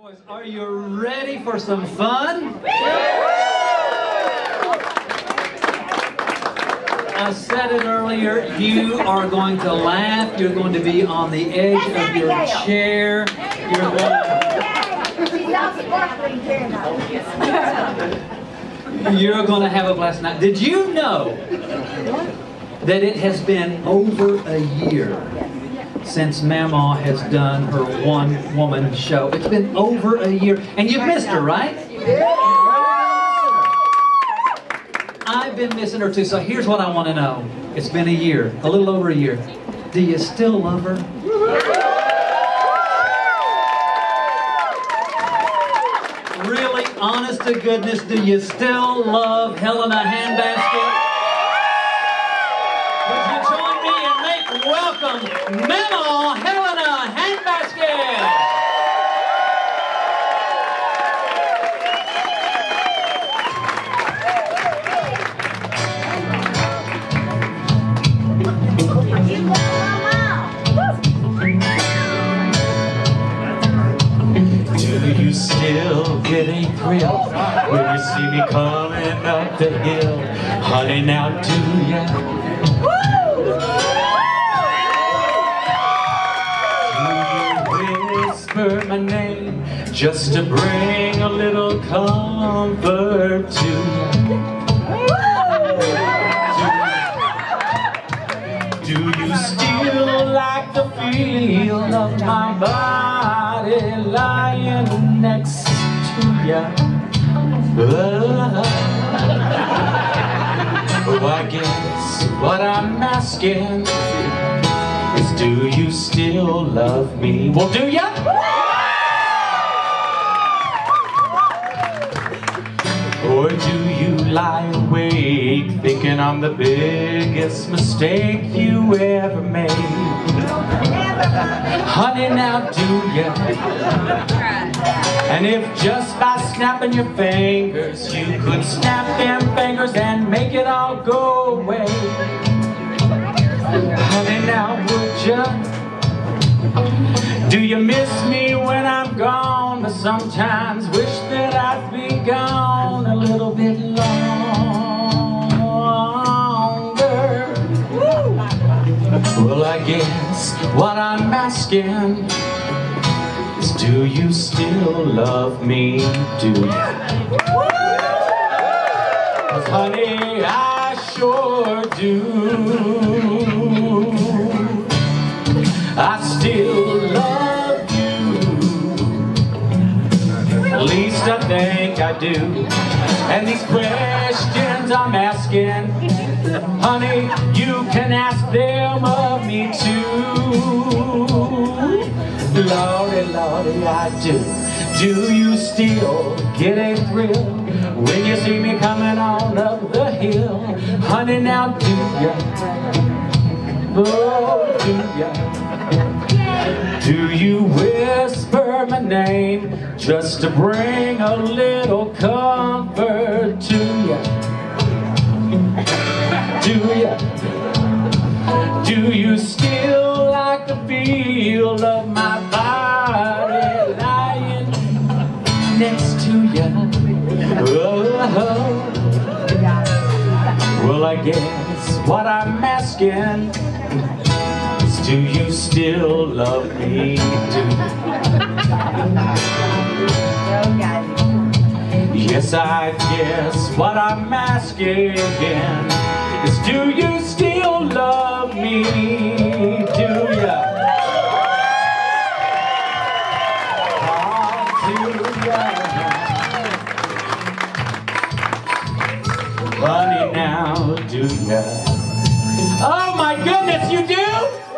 boys, are you ready for some fun? I said it earlier, you are going to laugh, you're going to be on the edge of your chair, you're going to have a blast night. Did you know that it has been over a year since Mama has done her one-woman show? It's been over a year, and you've missed her, right? I've been missing her too, so here's what I want to know. It's been a year, a little over a year. Do you still love her? Really, honest to goodness, do you still love Helena Handbasket? Would you join me and make welcome Mama Helena Handbasket? Still get a thrill when you see me coming up the hill, honey, now do ya? Do you whisper my name just to bring a little comfort to you? Do you still like the feel of my body lying next to ya? Oh, I guess what I'm asking is, do you still love me? Well, do ya? Or do you lie awake thinking I'm the biggest mistake you ever made? Honey, now do ya? And if just by snapping your fingers you could snap them fingers and make it all go away, honey, now would ya? Do you miss me when I'm gone? But sometimes wish that I'd be gone a little bit longer. Well, I guess what I'm asking is, do you still love me? Do you? 'Cause honey, I sure do. I still love you. At least I think I do. And these questions I'm asking, honey, you can ask them of me too. Lordy, Lordy, I do. Do you still get a thrill when you see me coming on up the hill? Honey, now do ya? Oh, do ya? Do you whisper my name just to bring a little comfort to ya? Do ya? Do you still like the feel of my body lying next to ya? Oh, well, I guess what I'm asking, do you still love me? Yes, I guess what I'm asking is, do you still love me? Do ya? Oh, do ya? Honey, now do ya? Oh my goodness, you do?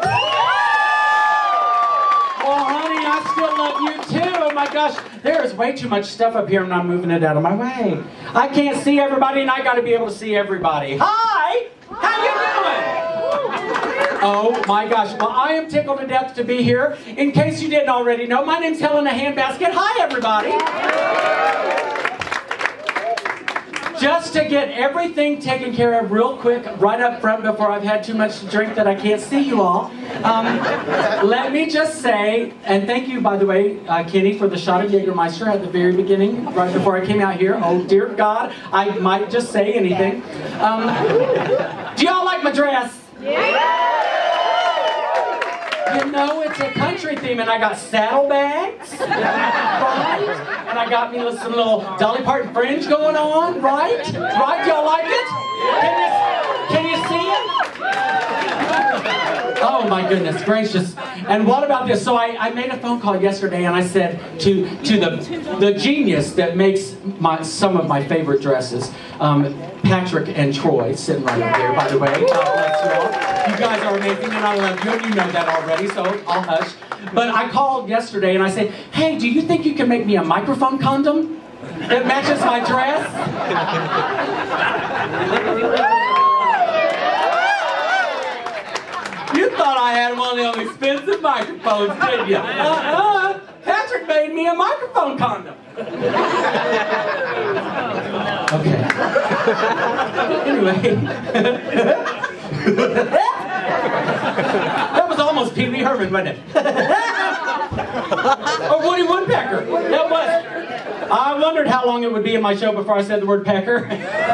Oh my gosh, there is way too much stuff up here and I'm moving it out of my way. I can't see everybody and I got to be able to see everybody. Hi! How you doing? Oh my gosh, well, I am tickled to death to be here. In case you didn't already know, my name's Helena Handbasket. Hi everybody! Just to get everything taken care of real quick, right up front before I've had too much to drink that I can't see you all. Let me just say, and thank you, by the way, Kenny, for the shot of Jägermeister at the very beginning, right before I came out here. Oh, dear God, I might just say anything. Do y'all like my dress? Yeah. You know, it's a country theme, and I got saddlebags, right? And I got me some little Dolly Parton fringe going on, right? Right? Y'all like it? Can you see it? Oh my goodness gracious. And what about this? So I made a phone call yesterday, and I said to the genius that makes some of my favorite dresses, Patrick and Troy, sitting right over there, by the way. God bless you all. You guys are amazing, and I love you, and you know that already, so I'll hush. But I called yesterday, and I said, hey, do you think you can make me a microphone condom that matches my dress? You thought I had one of those expensive microphones, didn't you? Patrick made me a microphone condom. Okay. Anyway. That was almost Pee Wee Herman, wasn't it? Or Woody Woodpecker. That was. I wondered how long it would be in my show before I said the word pecker.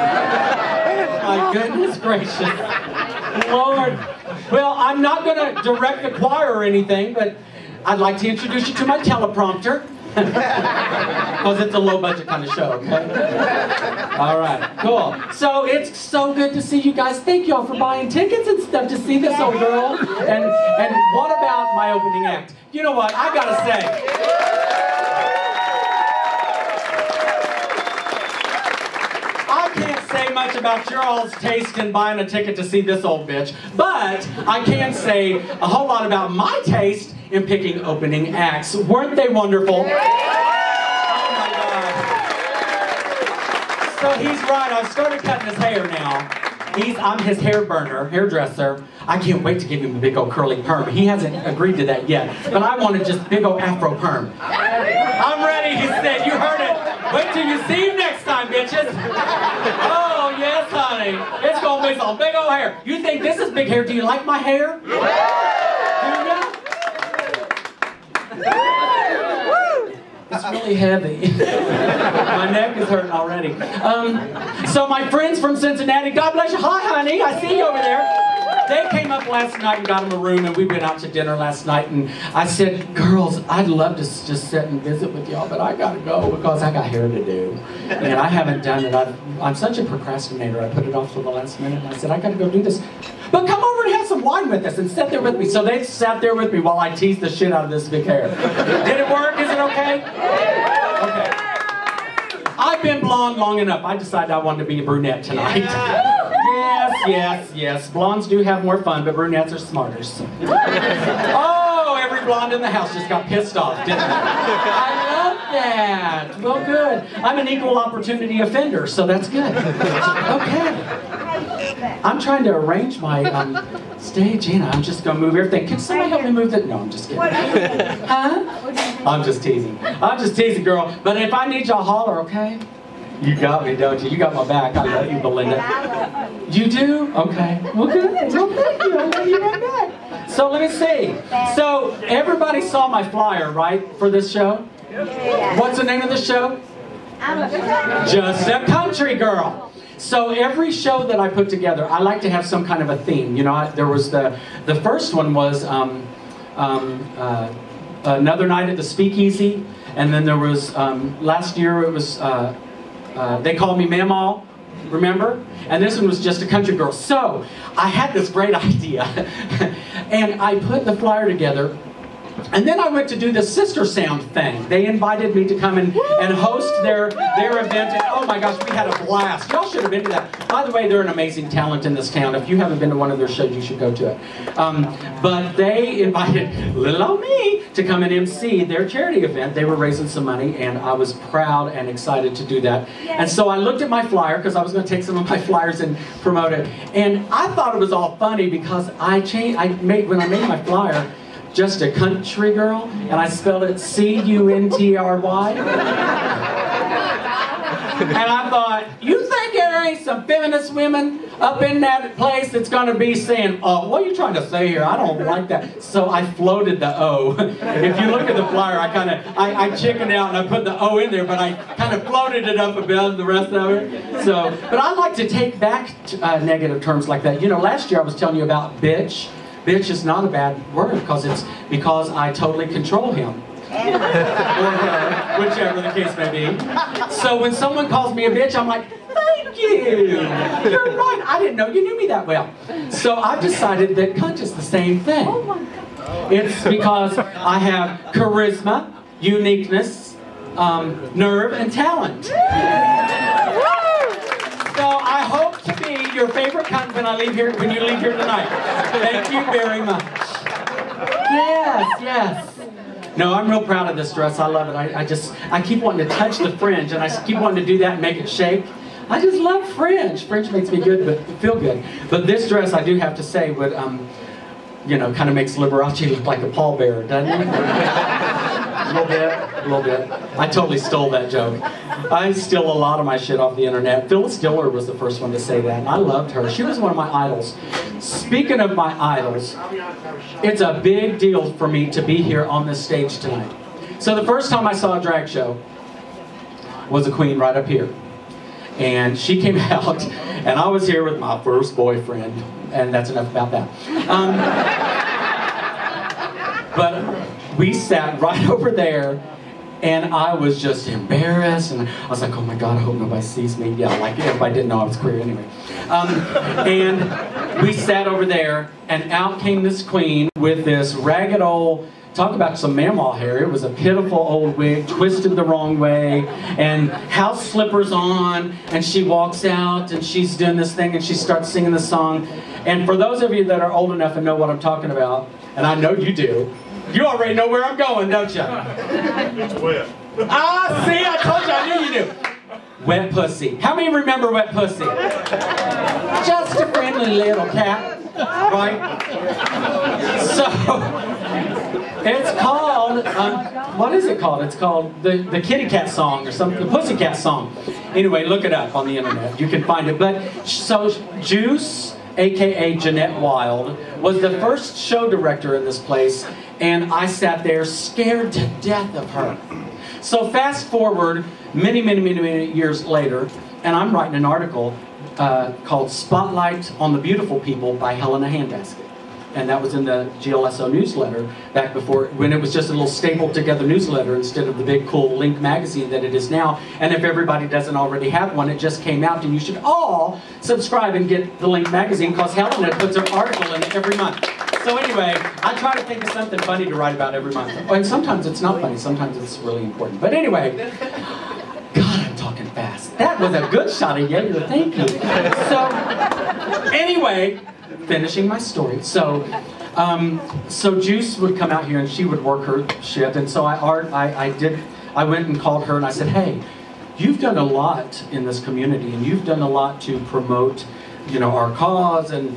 My goodness gracious. Lord. Well, I'm not going to direct the choir or anything, but I'd like to introduce you to my teleprompter. Because it's a low-budget kind of show, okay? All right, cool. So it's so good to see you guys. Thank y'all for buying tickets and stuff to see this old girl. And what about my opening act? You know what? I gotta say. I can't say much about your all's taste in buying a ticket to see this old bitch, but I can say a whole lot about my taste in picking opening acts. Weren't they wonderful? Oh my God. So he's right, I've started cutting his hair now. I'm his hairdresser. I can't wait to give him a big old curly perm. He hasn't agreed to that yet, but I wanted just big old afro perm. I'm ready, he said, you heard it. Wait till you see him next time, bitches. Oh yes, honey. It's gonna be some big old hair. You think this is big hair? Do you like my hair? Do you? It's really heavy. My neck is hurting already. So my friends from Cincinnati, God bless you. Hi, honey. I see you over there. They came up last night and got him a room, and we went out to dinner last night, and I said, girls, I'd love to just sit and visit with y'all, but I gotta go because I got hair to do. And I haven't done it. I'm such a procrastinator. I put it off till the last minute, and I said, I gotta go do this. But come over and have some wine with us and sit there with me. So they sat there with me while I teased the shit out of this big hair. Did it work? Is it okay? Okay. I've been blonde long enough. I decided I wanted to be a brunette tonight. Yes. Blondes do have more fun, but brunettes are smarter. Oh, every blonde in the house just got pissed off, didn't they? I love that. Well, good. I'm an equal opportunity offender, so that's good. Okay. I'm trying to arrange my stage, I'm just going to move everything. Can somebody help me move that? No, I'm just kidding. Huh? I'm just teasing. I'm just teasing, girl. But if I need y'all, holler, okay? You got me, don't you? You got my back. I love you, Belinda. You do? Okay. Well, good. Well, thank you. I love you right back. So let me see. So everybody saw my flyer, right, for this show? What's the name of the show? Just a Country Girl. So every show that I put together, I like to have some kind of a theme. You know, there was the first one was Another Night at the Speakeasy, and then there was last year it was They Call Me Mamaw, remember? And this one was Just a Country Girl. So I had this great idea, and I put the flyer together. And then I went to do the Sister Sound thing. They invited me to come and host their event. And oh my gosh, we had a blast. Y'all should have been to that. By the way, they're an amazing talent in this town. If you haven't been to one of their shows, you should go to it. But they invited little old me to come and MC their charity event. They were raising some money, and I was proud and excited to do that. And so I looked at my flyer, because I was going to take some of my flyers and promote it. And I thought it was all funny because when I made my flyer, Just a Country Girl, and I spelled it C-U-N-T-R-Y. And I thought, you think there ain't some feminist women up in that place that's going to be saying, oh, what are you trying to say here? I don't like that. So I floated the O. If you look at the flyer, I chickened out and I put the O in there, but I kind of floated it up above the rest of it. So, but I like to take back negative terms like that. You know, last year I was telling you about bitch. Bitch is not a bad word because I totally control him. Or her, whichever the case may be. So when someone calls me a bitch, I'm like, thank you. You're right. I didn't know you knew me that well. So I've decided that cunt is the same thing. It's because I have charisma, uniqueness, nerve, and talent. So I hope to be your favorite cunt when you leave here tonight. Thank you very much. Yes, yes. No, I'm real proud of this dress. I love it. I keep wanting to touch the fringe, and I keep wanting to do that and make it shake. I just love fringe. Fringe makes me good, but feel good. But this dress, I do have to say, would, you know, kind of makes Liberace look like a pallbearer, doesn't it? A little bit. I totally stole that joke. I steal a lot of my shit off the internet. Phyllis Diller was the first one to say that, and I loved her. She was one of my idols. Speaking of my idols, it's a big deal for me to be here on this stage tonight. So the first time I saw a drag show was a queen right up here. And she came out, and I was here with my first boyfriend, and that's enough about that. But we sat right over there, and I was just embarrassed, and I was like, oh my God, I hope nobody sees me. Yeah, like everybody didn't know I was queer anyway. And we sat over there, and out came this queen with this ragged old, talk about some mamaw hair. It was a pitiful old wig, twisted the wrong way, and house slippers on, and she walks out, and she's doing this thing, and she starts singing the song. And for those of you that are old enough and know what I'm talking about, and I know you do, you already know where I'm going, don't you? It's wet. Ah, see, I told you, I knew you knew. Wet pussy. How many remember wet pussy? Just a friendly little cat, right? So, it's called, what is it called? It's called the Kitty Cat Song or something, the Pussycat Song. Anyway, look it up on the internet. You can find it. But, so, Juice, a.k.a. Jeanette Wild, was the first show director in this place, and I sat there scared to death of her. So fast forward many years later, and I'm writing an article called Spotlight on the Beautiful People by Helena Handbasket. And that was in the GLSO newsletter back before, when it was just a little stapled together newsletter instead of the big cool Link magazine that it is now. And if everybody doesn't already have one, it just came out, and you should all subscribe and get the Link magazine, because Helena puts her article in it every month. So anyway, I try to think of something funny to write about every month. And sometimes it's not funny, sometimes it's really important. But anyway, God, I'm talking fast. That was a good shot of Jaeger, thank you. So, anyway, finishing my story. So Juice would come out here and she would work her shit. And so I went and called her and I said, hey, you've done a lot in this community, and you've done a lot to promote, you know, our cause, and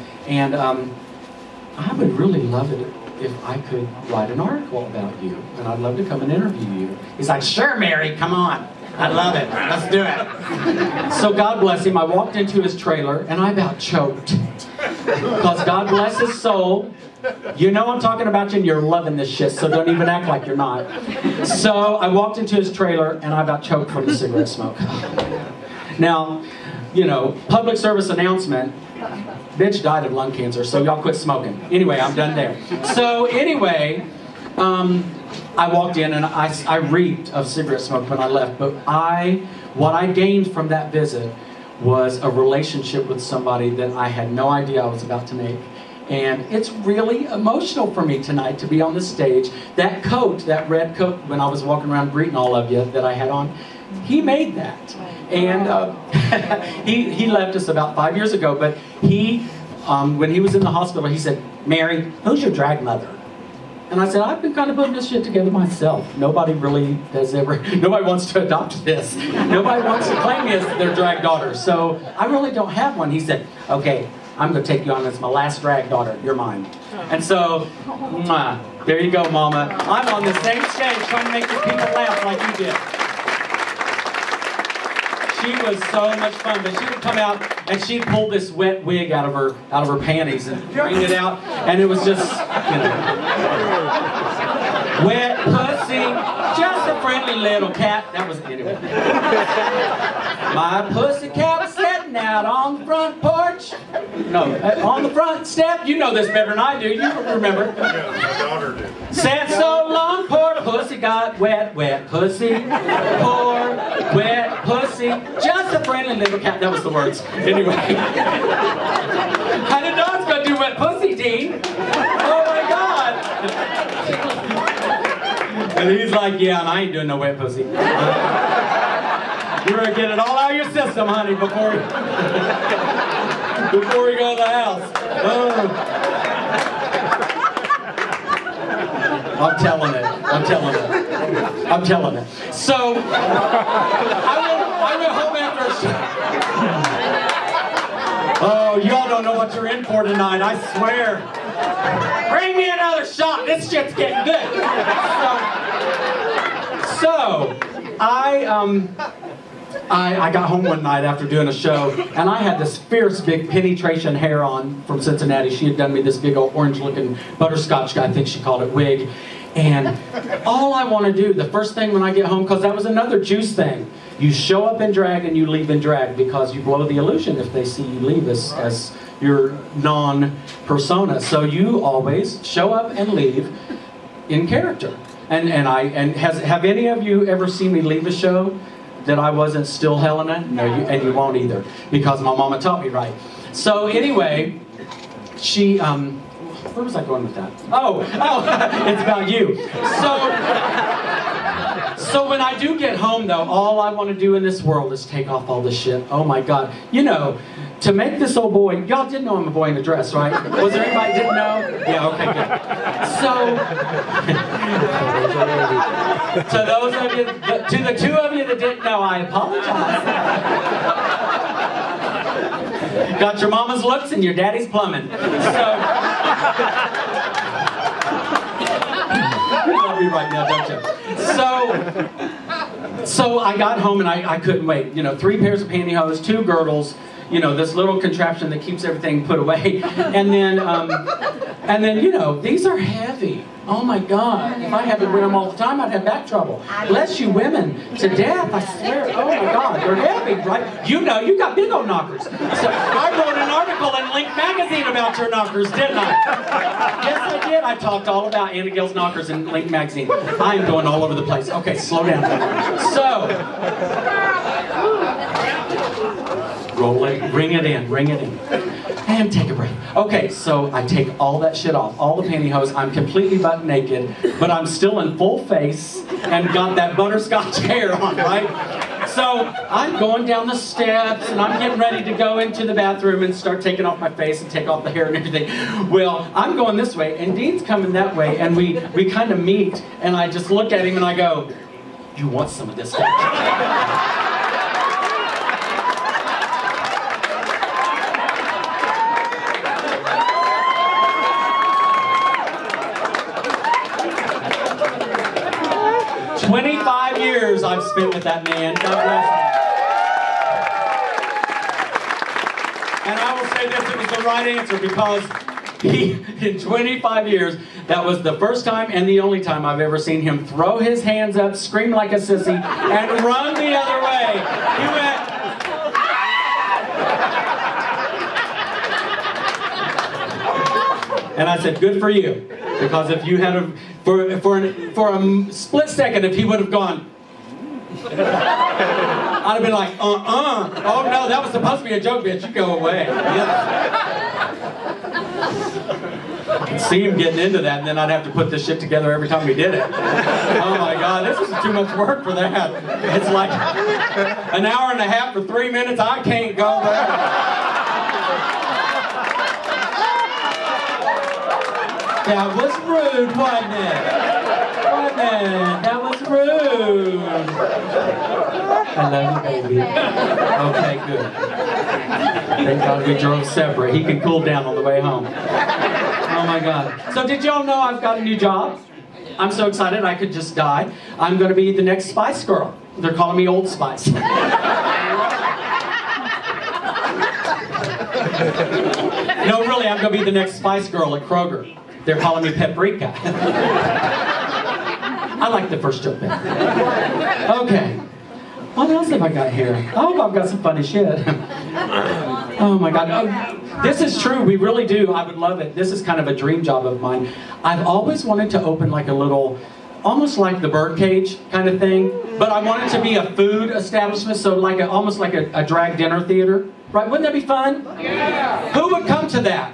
I would really love it if I could write an article about you, and I'd love to come and interview you. He's like, sure, Mary, come on. I love it. Let's do it. So God bless him. I walked into his trailer, and I about choked. Because God bless his soul. You know I'm talking about you, and you're loving this shit, so don't even act like you're not. So I walked into his trailer, and I about choked from the cigarette smoke. Now, you know, public service announcement, bitch died of lung cancer, so y'all quit smoking. Anyway, I'm done there. So anyway, I walked in and I reeked of cigarette smoke when I left, but what I gained from that visit was a relationship with somebody that I had no idea I was about to make. And it's really emotional for me tonight to be on the stage. That coat, that red coat, when I was walking around greeting all of you that I had on, he made that. And he left us about 5 years ago, but when he was in the hospital, he said, Mary, who's your drag mother? And I said, I've been kind of putting this shit together myself. Nobody really nobody wants to adopt this. Nobody wants to claim me as their drag daughter. So I really don't have one. He said, okay, I'm going to take you on as my last drag daughter. You're mine. And so, there you go, Mama. I'm on the same stage trying to make these people laugh like you did. she was so much fun. But she would come out and she'd pull this wet wig out of her panties and bring it out, and it was just, you know, wet pussy, just a friendly little cat. That was anyway. My pussy cat was sitting out on the front porch. No, on the front step. You know this better than I do. You remember? Yeah, my daughter did. Sat so long, poor pussy got wet, wet pussy. Poor wet pussy, just a friendly little cat. That was the words. Anyway. I didn't know I was going to do wet pussy, Dean. Oh my God. And he's like, yeah, and I ain't doing no wet pussy. You better get it all out of your system, honey, before we go to the house. I'm telling it. I'm telling it. I'm telling it. So, I went home after a show. Oh, y'all don't know what you're in for tonight, I swear. Bring me another shot. This shit's getting good. So I got home one night after doing a show, and I had this fierce big penetration hair on from Cincinnati. She had done me this big old orange-looking butterscotch, I think she called it, wig. And all I want to do, the first thing when I get home, because that was another juice thing, you show up in drag and you leave in drag, because you blow the illusion if they see you leave as your non-persona. So you always show up and leave in character. And have any of you ever seen me leave a show that I wasn't still Helena? No, and you won't either, because my mama taught me right. So anyway, she, where was I going with that? Oh, it's about you. So when I do get home though, all I want to do in this world is take off all this shit. Oh my God. You know, to make this old boy, y'all did know I'm a boy in a dress, right? Was there anybody didn't know? Yeah, okay, good. So, to those of you, to the two of you that didn't know, I apologize. Got your mama's looks and your daddy's plumbing. So, you love me right now, don't you? So I got home and I couldn't wait. You know, 3 pairs of pantyhose, 2 girdles, you know, this little contraption that keeps everything put away. And then, you know, these are heavy. Oh my God. If I had to wear them all the time, I'd have back trouble. Bless you women to death, I swear. Oh my God, they're heavy, right? You know, you got big old knockers. So I wrote an article in Link magazine about your knockers, didn't I? Yes, I did. I talked all about Anna Gill's knockers in Link magazine. I am going all over the place. Okay, slow down. So, roll it, ring it in, and take a breath. Okay, so I take all that shit off, all the pantyhose. I'm completely butt naked, but I'm still in full face and got that butterscotch hair on, right? So I'm going down the steps and I'm getting ready to go into the bathroom and start taking off my face and take off the hair and everything. Well, I'm going this way and Dean's coming that way, and we kind of meet, and I just look at him and I go, "You want some of this stuff?" 25 years I've spent with that man. God bless him. And I will say this, it was the right answer, because in 25 years, that was the first time and the only time I've ever seen him throw his hands up, scream like a sissy, and run the other way. He went... And I said, good for you. Because if you had for a split second, if he would have gone, I'd have been like, oh no, that was supposed to be a joke, bitch, you go away. I could see him getting into that, and then I'd have to put this shit together every time we did it. Oh my God, this is too much work for that. It's like an hour and a half for 3 minutes, I can't go there. That was rude, wasn't it? That was rude. I love you, baby. Okay, good. Thank God we drove separate. He can cool down on the way home. Oh my God. So did y'all know I've got a new job? I'm so excited I could just die. I'm going to be the next Spice Girl. They're calling me Old Spice. No, really, I'm going to be the next Spice Girl at Kroger. They're calling me Paprika. I like the first joke better. Okay. What else have I got here? Oh, I've got some funny shit. Oh my God. Oh, this is true. We really do. I would love it. This is kind of a dream job of mine. I've always wanted to open like a little, almost like the birdcage kind of thing, but I want it to be a food establishment, so like almost like a drag dinner theater. Right? Wouldn't that be fun? Yeah. Who would come to that?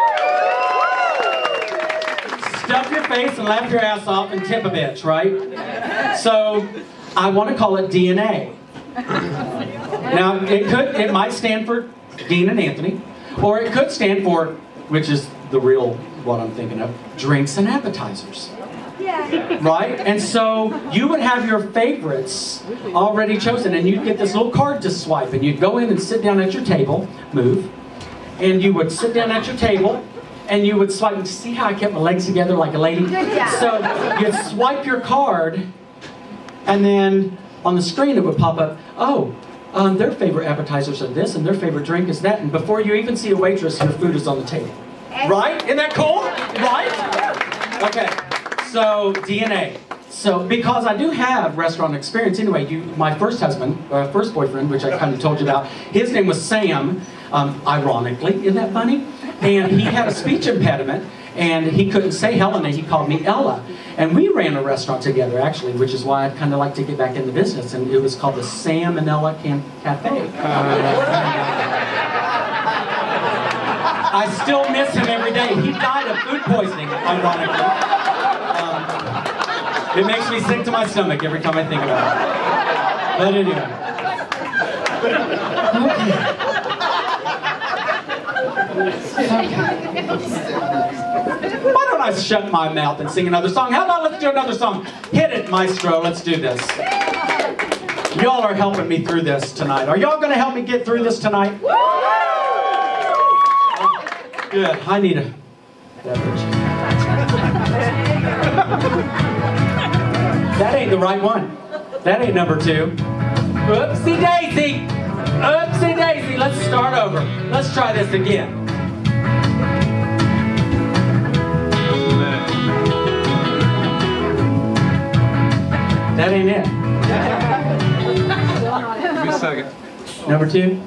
Stuff your face and laugh your ass off and tip a bitch, right? So I want to call it DNA. Now it might stand for Dean and Anthony, or it could stand for, which is the real what I'm thinking of, drinks and appetizers. Yeah. Right? And so you would have your favorites already chosen, and you'd get this little card to swipe, and you'd go in and sit down at your table, move, and you would sit down at your table, and you would swipe. See how I kept my legs together like a lady? So you'd swipe your card, and then on the screen it would pop up, oh, their favorite appetizers are this, and their favorite drink is that, and before you even see a waitress, your food is on the table. Right? Isn't that cool? Right? Okay, so DNA. So, because I do have restaurant experience anyway, my first husband, first boyfriend, which I kind of told you about, his name was Sam, ironically, isn't that funny? And he had a speech impediment, and he couldn't say Helena, he called me Ella. And we ran a restaurant together, actually, which is why I'd kind of like to get back in the business, and it was called the Sam and Ella Cafe. I still miss him every day. He died of food poisoning, ironically. It makes me sick to my stomach every time I think about it. But anyway. Okay. Why don't I shut my mouth and sing another song? How about let's do another song? Hit it, maestro. Let's do this. Y'all are helping me through this tonight. Are y'all going to help me get through this tonight? Good. I need a beverage. That ain't the right one. That ain't number 2. Oopsie daisy. Oopsie daisy. Let's start over. Let's try this again. That ain't it. Give me a second. Number 2.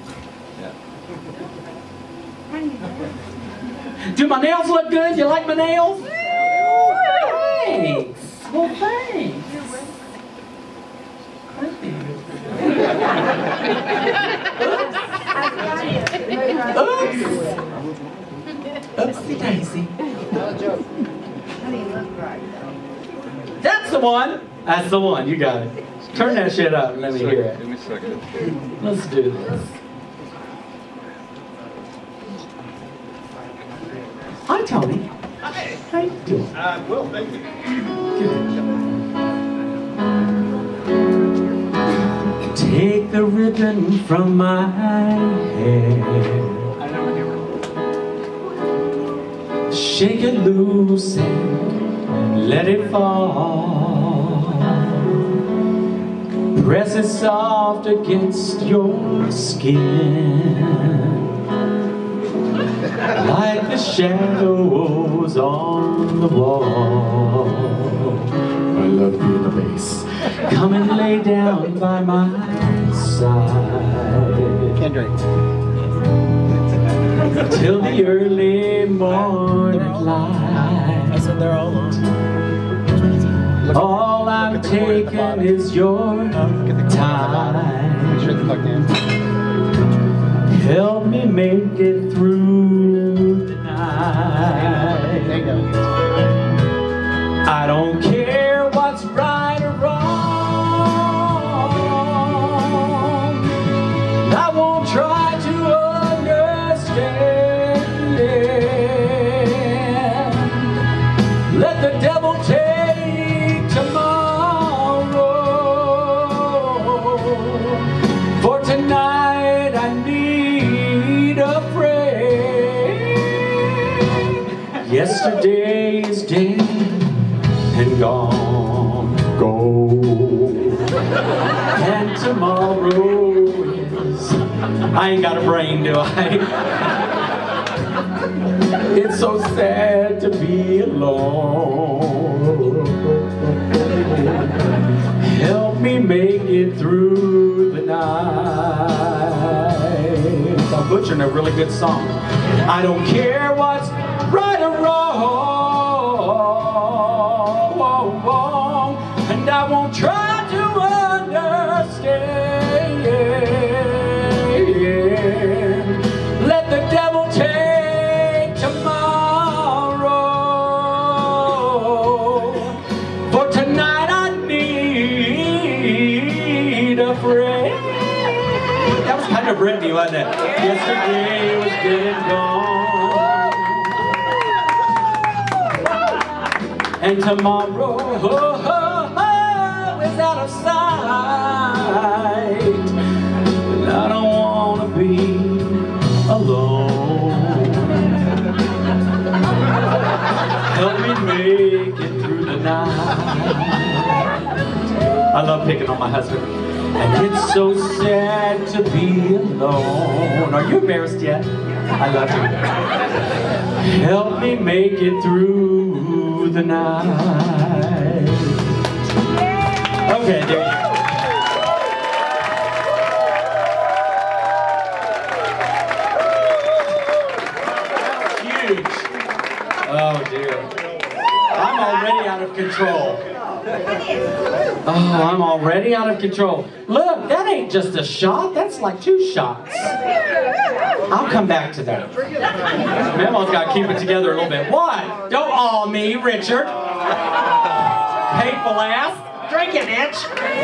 Do my nails look good? You like my nails? Thanks. Well, thanks. Oops. Oopsie daisy. That's the one. That's the one. You got it. Turn that shit up and let me hear it. Give me a second. Let's do this. Hi, Tony. Hi. How you doing? Well, thank you. Good. Take the ribbon from my hair. Shake it loose and let it fall. Press it soft against your skin, like the shadows on the wall. I love you in the bass. Come and lay down by my side. Kendrick. Till the early morning light. I said they're all on. All I'm taking is your time. Make sure it's plugged in. Help me make it through the night. There you go. I don't care what's right or wrong. I won't try to understand it. Let the devil take tomorrow. For tonight I need a friend. Yesterday is dead and gone, go. And tomorrow is... I ain't got a brain, do I? It's so sad to be alone. Help me make it through the night. I'm butchering a really good song. I don't care what's right or wrong, and I won't try to understand. Let the devil take tomorrow, for tonight I need a friend. That was kind of Britney, wasn't it? Yesterday was dead and gone, and tomorrow is out of sight, and I don't want to be alone. Help me make it through the night. I love picking on my husband. And it's so sad to be alone. Are you embarrassed yet? I love you. Help me make it through the night. Okay, there you go. Huge. Oh dear. I'm already out of control. Oh, I'm already out of control. Look, that ain't just a shot. That's like 2 shots. I'll come back to that. Mama's got to keep it together a little bit. What? Don't awe me, Richard. Hateful ass. Drink it, bitch.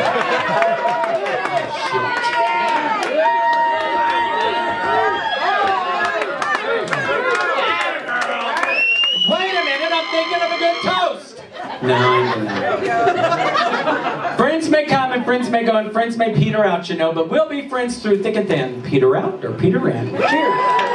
Wait a minute, I'm thinking of a good toast. No, I ain't gonna. Friends may come and friends may go and friends may peter out, you know, but we'll be friends through thick and thin. Peter out or Peter in. Cheers.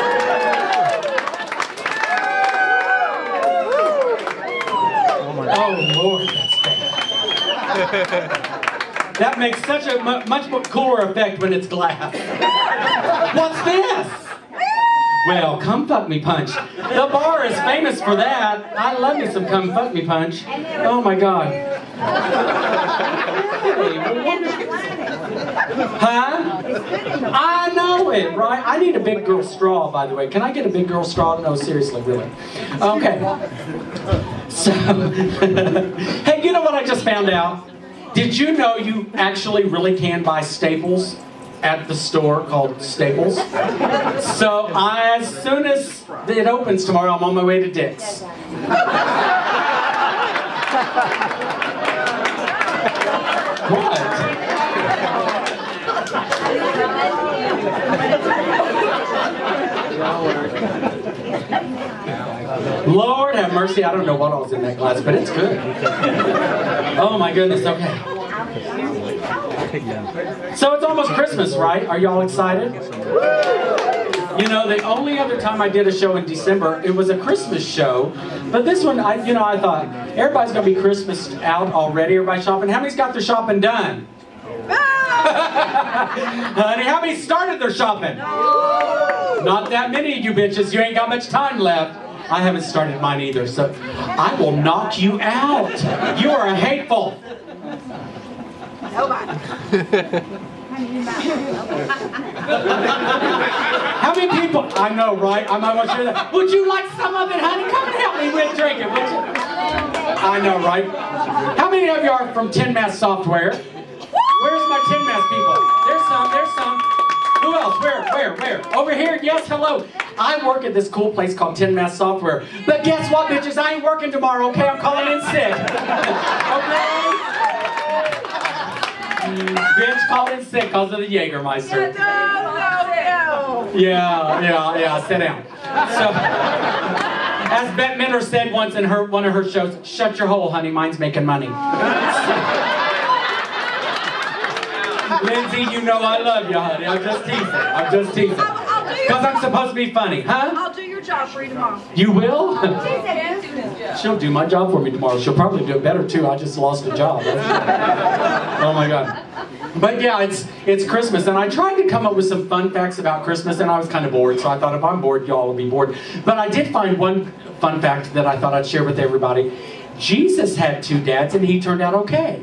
Oh, Lord, that's bad. That makes such a much more cooler effect when it's glass. What's this? Well, come fuck me punch. The bar is famous for that. I love me some come fuck me punch. Oh my God. Huh? I know it, right? I need a big girl straw, by the way. Can I get a big girl straw? No, seriously, really. Okay. So, hey, you know what I just found out? Did you know you actually really can buy staples at the store called Staples? So as soon as it opens tomorrow, I'm on my way to Dick's. What? Lord have mercy, I don't know what all's in that glass, but it's good. Oh my goodness, okay. So it's almost Christmas, right? Are y'all excited? You know, the only other time I did a show in December, it was a Christmas show. But this one, I thought, everybody's going to be Christmas out already. Everybody shopping. How many's got their shopping done? Honey, how many started their shopping? Not that many of you bitches. You ain't got much time left. I haven't started mine either, so I will knock you out. You are hateful. How many people? I know, right? I might want to share that. Would you like some of it, honey? Come and help me with drinking, would you? I know, right? How many of you are from Tin Mass Software? Where's my Tin Mass people? There's some, there's some. Who else? Where? Over here? Yes, hello. I work at this cool place called Tin Mass Software. But guess what, bitches? I ain't working tomorrow, okay? I'm calling in sick. Okay? Bitch called in sick because of the Jägermeister. No. Yeah, sit down. So, as Bette Midler said once in one of her shows, shut your hole, honey, mine's making money. Lindsay, you know I love you, honey. I'm just teasing. Because I'm supposed to be funny, huh? I'll do your job for you tomorrow. You will? She'll do my job for me tomorrow. She'll probably do it better, too. I just lost a job. Oh, my God. But yeah, it's Christmas, and I tried to come up with some fun facts about Christmas, and I was kind of bored, so I thought if I'm bored, y'all will be bored. But I did find one fun fact that I thought I'd share with everybody. Jesus had 2 dads, and he turned out okay.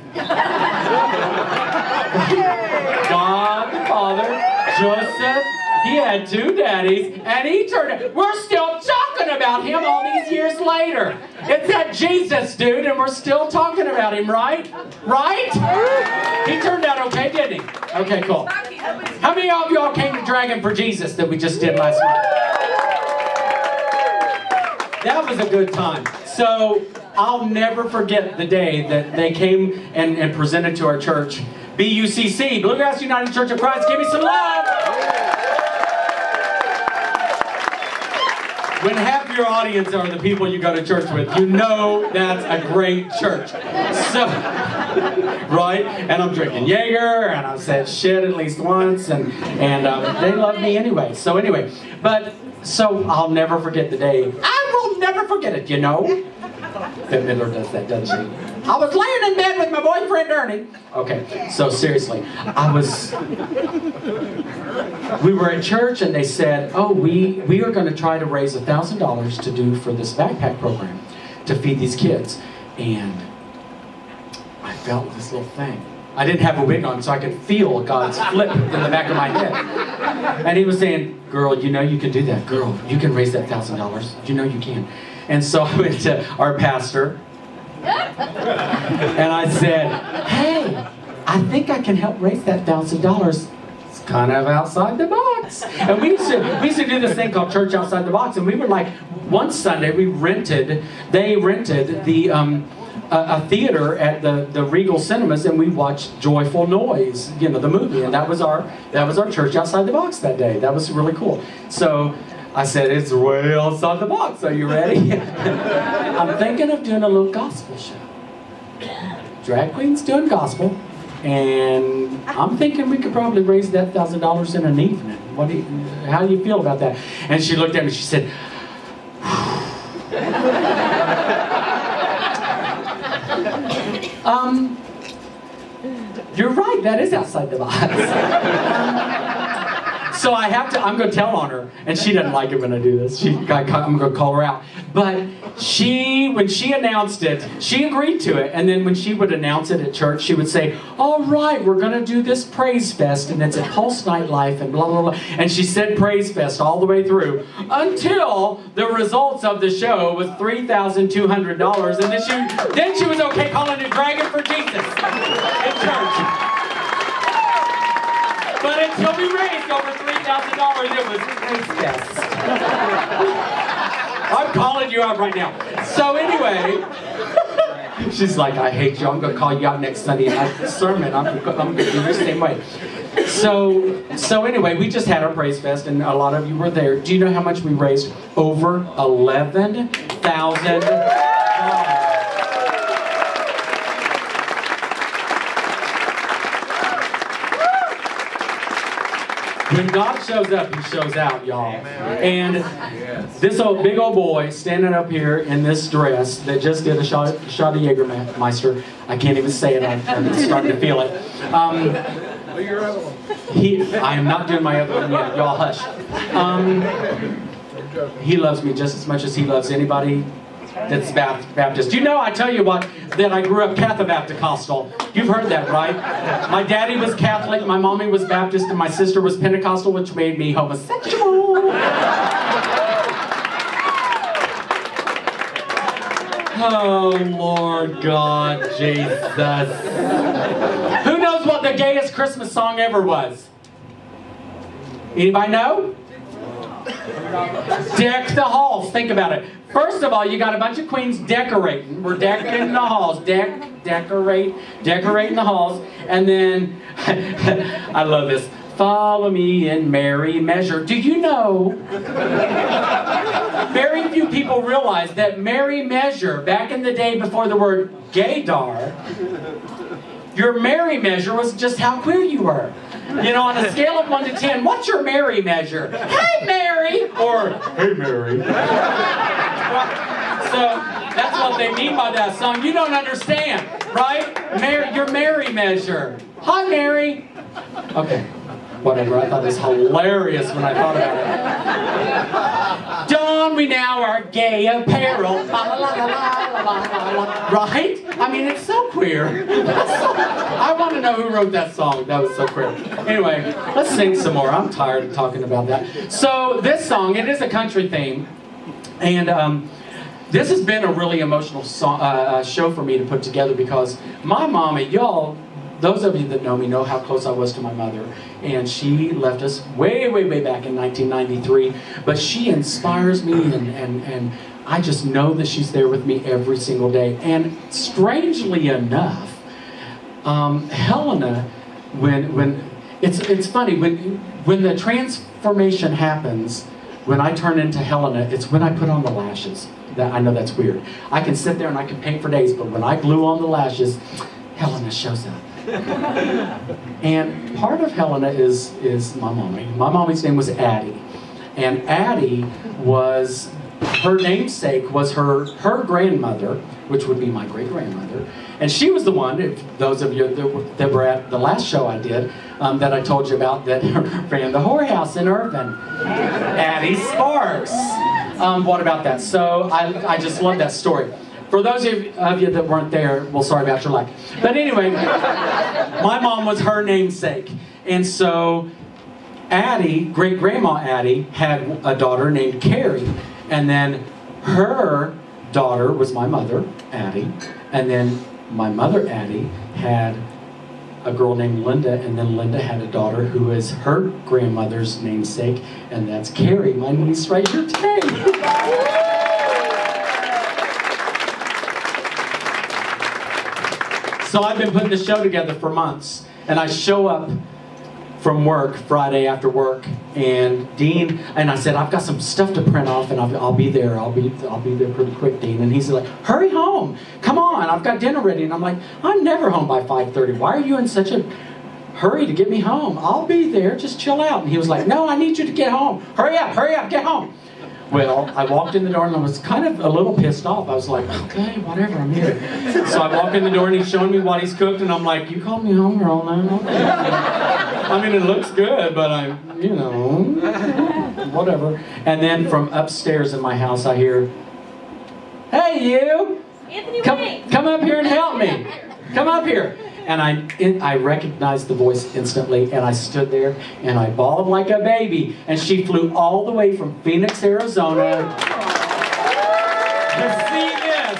God the Father, Joseph, he had 2 daddies, and he turned out, we're still talking about him all these years later. It's that Jesus dude, and we're still talking about him, right? Right? He turned out okay, didn't he? Okay, cool. How many of y'all came to Dragon for Jesus that we just did last night? That was a good time. So, I'll never forget the day that they came and presented to our church. BUCC, Bluegrass United Church of Christ, give me some love! When half your audience are the people you go to church with, you know that's a great church. So, right? And I'm drinking Jaeger, and I've said shit at least once, and they love me anyway. So anyway, so I'll never forget the day. I will never forget it, you know? Bette Midler does that, doesn't she? I was laying in bed with my boyfriend Ernie. Okay, so seriously, we were at church and they said, oh, we are going to try to raise $1,000 to do for this backpack program to feed these kids. And I felt this little thing. I didn't have a wig on, so I could feel God's flip in the back of my head. And he was saying, girl, you know you can do that. Girl, you can raise that $1,000. You know you can. And so I went to our pastor, and I said, hey, I think I can help raise that $1,000. It's kind of outside the box. And we used to do this thing called Church Outside the Box, and we were like, one Sunday they rented the a theater at the Regal Cinemas, and we watched Joyful Noise, you know, the movie, and that was our Church Outside the Box that day. That was really cool. So I said, it's way outside the box. Are you ready? I'm thinking of doing a little gospel show. Drag queens doing gospel. And I'm thinking we could probably raise that $1,000 in an evening. How do you feel about that? And she looked at me, she said, you're right, that is outside the box. So I'm going to tell on her, and she doesn't like it when I do this. I'm going to call her out. But when she announced it, she agreed to it, and then when she would announce it at church, she would say, all right, we're going to do this Praise Fest, and it's at Pulse Nightlife, and blah, blah, blah. And she said Praise Fest all the way through, until the results of the show was $3,200, and then she was okay calling it Dragon for Jesus at church. But until we raised over $3,000, it was Praise Fest. I'm calling you out right now. So anyway, she's like, I hate you. I'm going to call you out next Sunday night sermon. I'm going to do the same way. So anyway, we just had our Praise Fest, and a lot of you were there. Do you know how much we raised? Over $11,000. When God shows up, he shows out, y'all. And this big old boy standing up here in this dress that just did a shot of Jägermeister. I can't even say it. I'm starting to feel it. I am not doing my other one yet. Y'all hush. He loves me just as much as he loves anybody that's Baptist. You know, I tell you what, that I grew up Catholic-Baptist-Costal. You've heard that, right? My daddy was Catholic, my mommy was Baptist, and my sister was Pentecostal, which made me homosexual. Oh, Lord God, Jesus. Who knows what the gayest Christmas song ever was? Anybody know? Deck the halls. Think about it. First of all, you got a bunch of queens decorating. We're decking the halls. Decorating the halls. And then, I love this. Follow me in merry measure. Do you know, very few people realize that merry measure, back in the day before the word gaydar, your merry measure was just how queer you were. You know, on a scale of 1 to 10, what's your merry measure? Hey, Mary! Or, hey, Mary. That's what they mean by that song. You don't understand, right? Your Mary measure. Hi, Mary. Okay, whatever. I thought it was hilarious when I thought about it. Don we now our gay apparel. La, la, la, la, la, la, la, la. Right? I mean, it's so queer. I want to know who wrote that song. That was so queer. Anyway, let's sing some more. I'm tired of talking about that. So this song, it is a country theme. And this has been a really emotional show for me to put together because my mom, and y'all, those of you that know me know how close I was to my mother. And she left us way, way, way back in 1993. But she inspires me, and I just know that she's there with me every single day. And strangely enough, Helena, when it's funny, when the transformation happens, when I turn into Helena, it's when I put on the lashes. I know that's weird. I can sit there and I can paint for days, but when I glue on the lashes, Helena shows up. And part of Helena is my mommy. My mommy's name was Addie. And Addie was, her namesake was her grandmother, which would be my great-grandmother. And she was the one, if those of you that were at the last show I did, that I told you about, that ran the whorehouse in Irvine. Addie Sparks. What about that? So I just love that story. For those of you that weren't there, well, sorry about your luck. But anyway, my mom was her namesake. And so Addie, great-grandma Addie, had a daughter named Carrie. And then her daughter was my mother, Addie. And then my mother, Addie, had a girl named Linda. And then Linda had a daughter who is her grandmother's namesake. And that's Carrie, my niece right here today. So I've been putting this show together for months, and I show up from work Friday after work, and Dean, and I said, I've got some stuff to print off, and I'll be there. I'll be there pretty quick, Dean. And he's like, hurry home, come on, I've got dinner ready. And I'm like, I'm never home by 5:30. Why are you in such a hurry to get me home? I'll be there, just chill out. And he was like, no, I need you to get home. Hurry up, get home. Well, I walked in the door and I was kind of a little pissed off. I was like, okay, whatever, I'm here. So I walk in the door and he's showing me what he's cooked, and I'm like, you called me home all night? Okay. I mean, it looks good, but whatever. And then from upstairs in my house, I hear, hey, you! Anthony, come up here and help me. Come up here. And I recognized the voice instantly, and I stood there, and I bawled like a baby, and she flew all the way from Phoenix, Arizona to see this.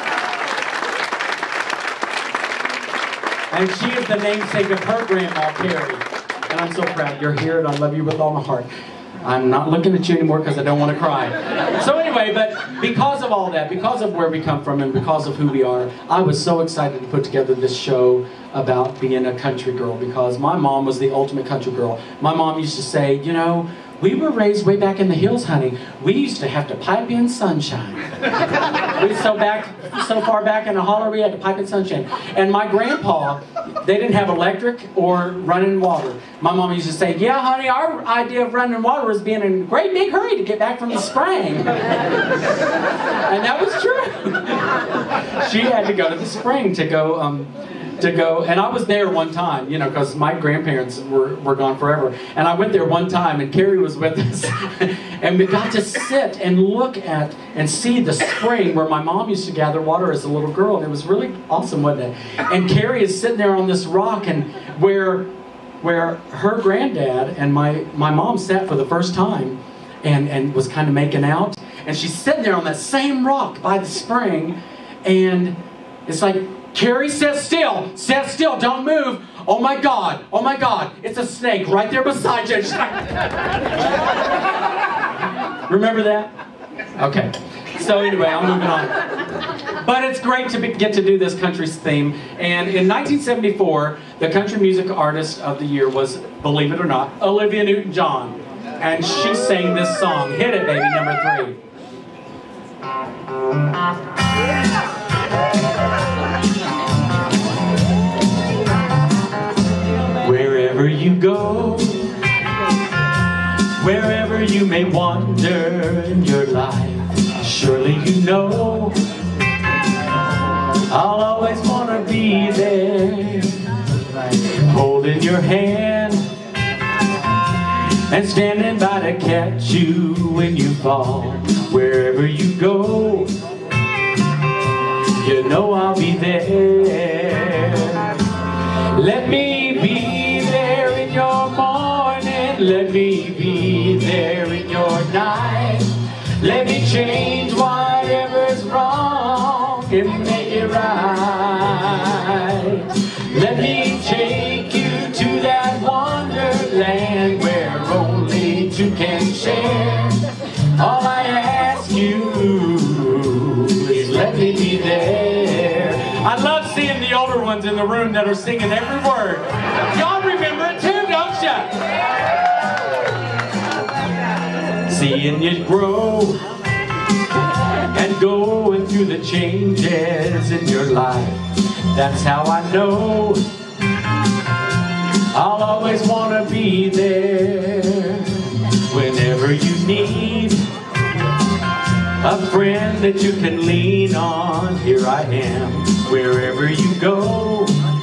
And she is the namesake of her grandma, Carrie. And I'm so proud. You're here, and I love you with all my heart. I'm not looking at you anymore because I don't want to cry. So anyway, but because of all that, because of where we come from and because of who we are, I was so excited to put together this show about being a country girl, because my mom was the ultimate country girl. My mom used to say, you know, we were raised way back in the hills, honey. We used to have to pipe in sunshine. We so far back in the holler, we had to pipe in sunshine. And my grandpa, they didn't have electric or running water. My mom used to say, yeah, honey, our idea of running water was being in a great big hurry to get back from the spring. And that was true. She had to go to the spring to go, and I was there one time, you know, because my grandparents were gone forever. And I went there one time, and Carrie was with us. And we got to sit and look at and see the spring where my mom used to gather water as a little girl. And it was really awesome, wasn't it? And Carrie is sitting there on this rock, and where her granddad and my mom sat for the first time and was kind of making out. And she's sitting there on that same rock by the spring, and it's like, Carrie, sit still, don't move. Oh my God, it's a snake right there beside you. Remember that? Okay, so anyway, I'm moving on. But it's great to get to do this country theme. And in 1974, the Country Music Artist of the Year was, believe it or not, Olivia Newton-John. And she sang this song. Hit it, baby, number 3. Wherever you go, wherever you may wander in your life, surely you know I'll always wanna be there, holding your hand and standing by to catch you when you fall. Wherever you go, you know I'll be there. Let me be there in your morning, let me be there in your night. Let me change whatever's wrong and make it right. Let me take you to that wonderland where only two can share. All I ask you is let me be there. I love seeing the older ones in the room that are singing every word. Y'all remember it too, don't ya? Seeing you grow and going through the changes in your life. That's how I know I'll always want to be there. Whenever you need a friend that you can lean on, here I am. Wherever you go,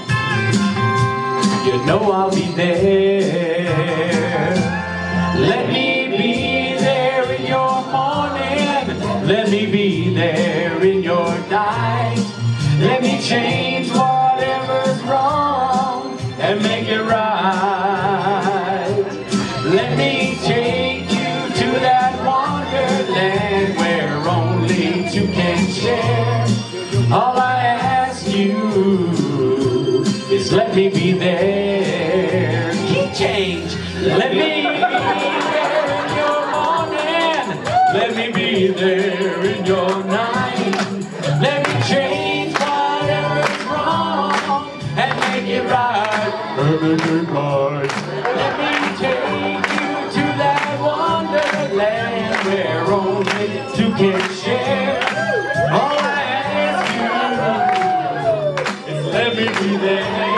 you know I'll be there. Let me be there in your morning, let me be there in your night. Let me change whatever's wrong and make it right. Let me take you to that wonderland where only two can share. All I ask you is let me be there. Key change. Let me be there in your morning. Let me be there in your night. Let me change whatever's wrong and make it right. Let me take you to that wonderland where only two can share. All I ask you is let me be there.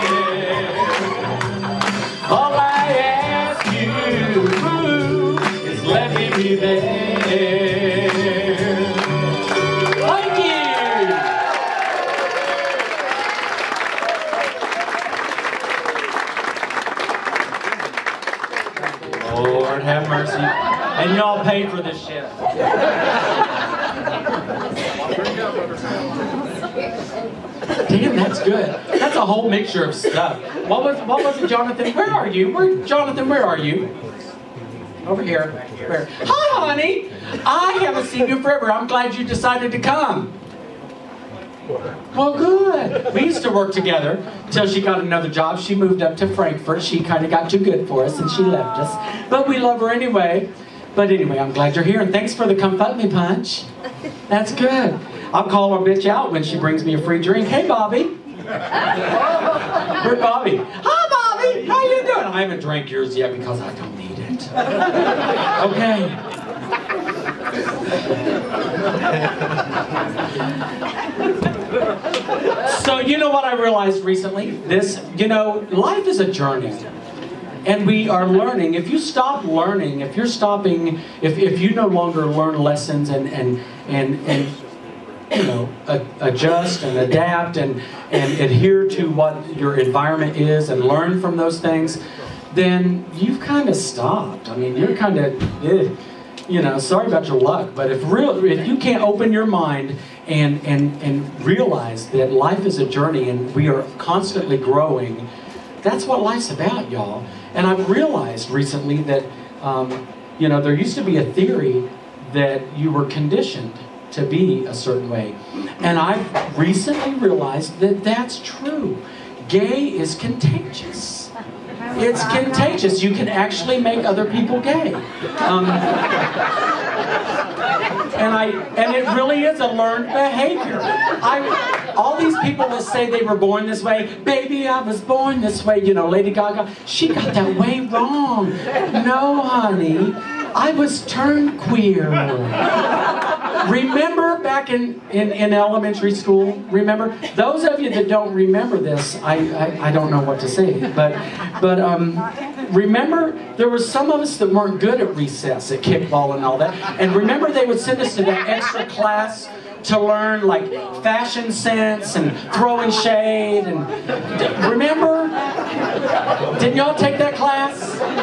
All I ask you is let me be there. Thank you. Lord have mercy. And y'all paid for this shit. Damn, that's good. That's a whole mixture of stuff. What was it, Jonathan? Where are you? Jonathan, where are you? Over here. Where? Hi, honey. I haven't seen you forever. I'm glad you decided to come. Well, good. We used to work together until she got another job. She moved up to Frankfurt. She kind of got too good for us and she left us. But we love her anyway. But anyway, I'm glad you're here and thanks for the come fuck me punch. That's good. I'll call her bitch out when she brings me a free drink. Hey, Bobby. Where's Bobby? Hi, Bobby. How you doing? I haven't drank yours yet because I don't need it. Okay. So you know what I realized recently? Life is a journey. And we are learning. If you stop learning, if you're stopping, if you no longer learn lessons and adjust and adapt and adhere to what your environment is and learn from those things, then you've kind of stopped. I mean, you're kind of, sorry about your luck, but if you can't open your mind and realize that life is a journey and we are constantly growing, that's what life's about, y'all. And I've realized recently that, there used to be a theory that you were conditioned to be a certain way. And I've recently realized that that's true. Gay is contagious. It's contagious. You can actually make other people gay. And it really is a learned behavior. All these people that say they were born this way, baby, I was born this way, Lady Gaga, she got that way wrong. No, honey, I was turned queer. Remember back in elementary school? Remember? Those of you that don't remember this, I don't know what to say. But remember, there were some of us that weren't good at recess, at kickball and all that. And remember, they would send us to that extra class to learn like fashion sense and throwing shade and remember? Didn't y'all take that class?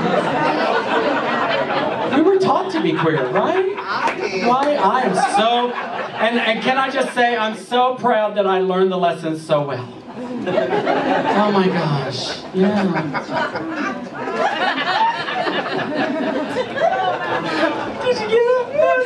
We were taught to be queer, right? Right? I am so, and can I just say, I'm so proud that I learned the lessons so well. Oh my gosh, yeah. Did you get it?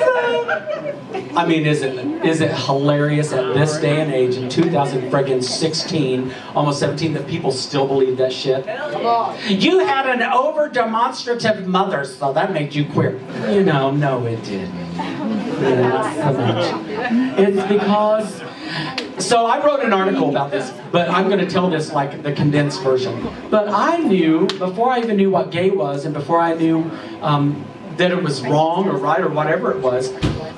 I mean, is it hilarious at this day and age in 2016, almost 17, that people still believe that shit? You had an over-demonstrative mother, so that made you queer. You know, no it didn't. Yeah, not so much. It's because... So I wrote an article about this, but I'm going to tell this like the condensed version. But I knew, before I even knew what gay was, and before I knew that it was wrong or right or whatever it was,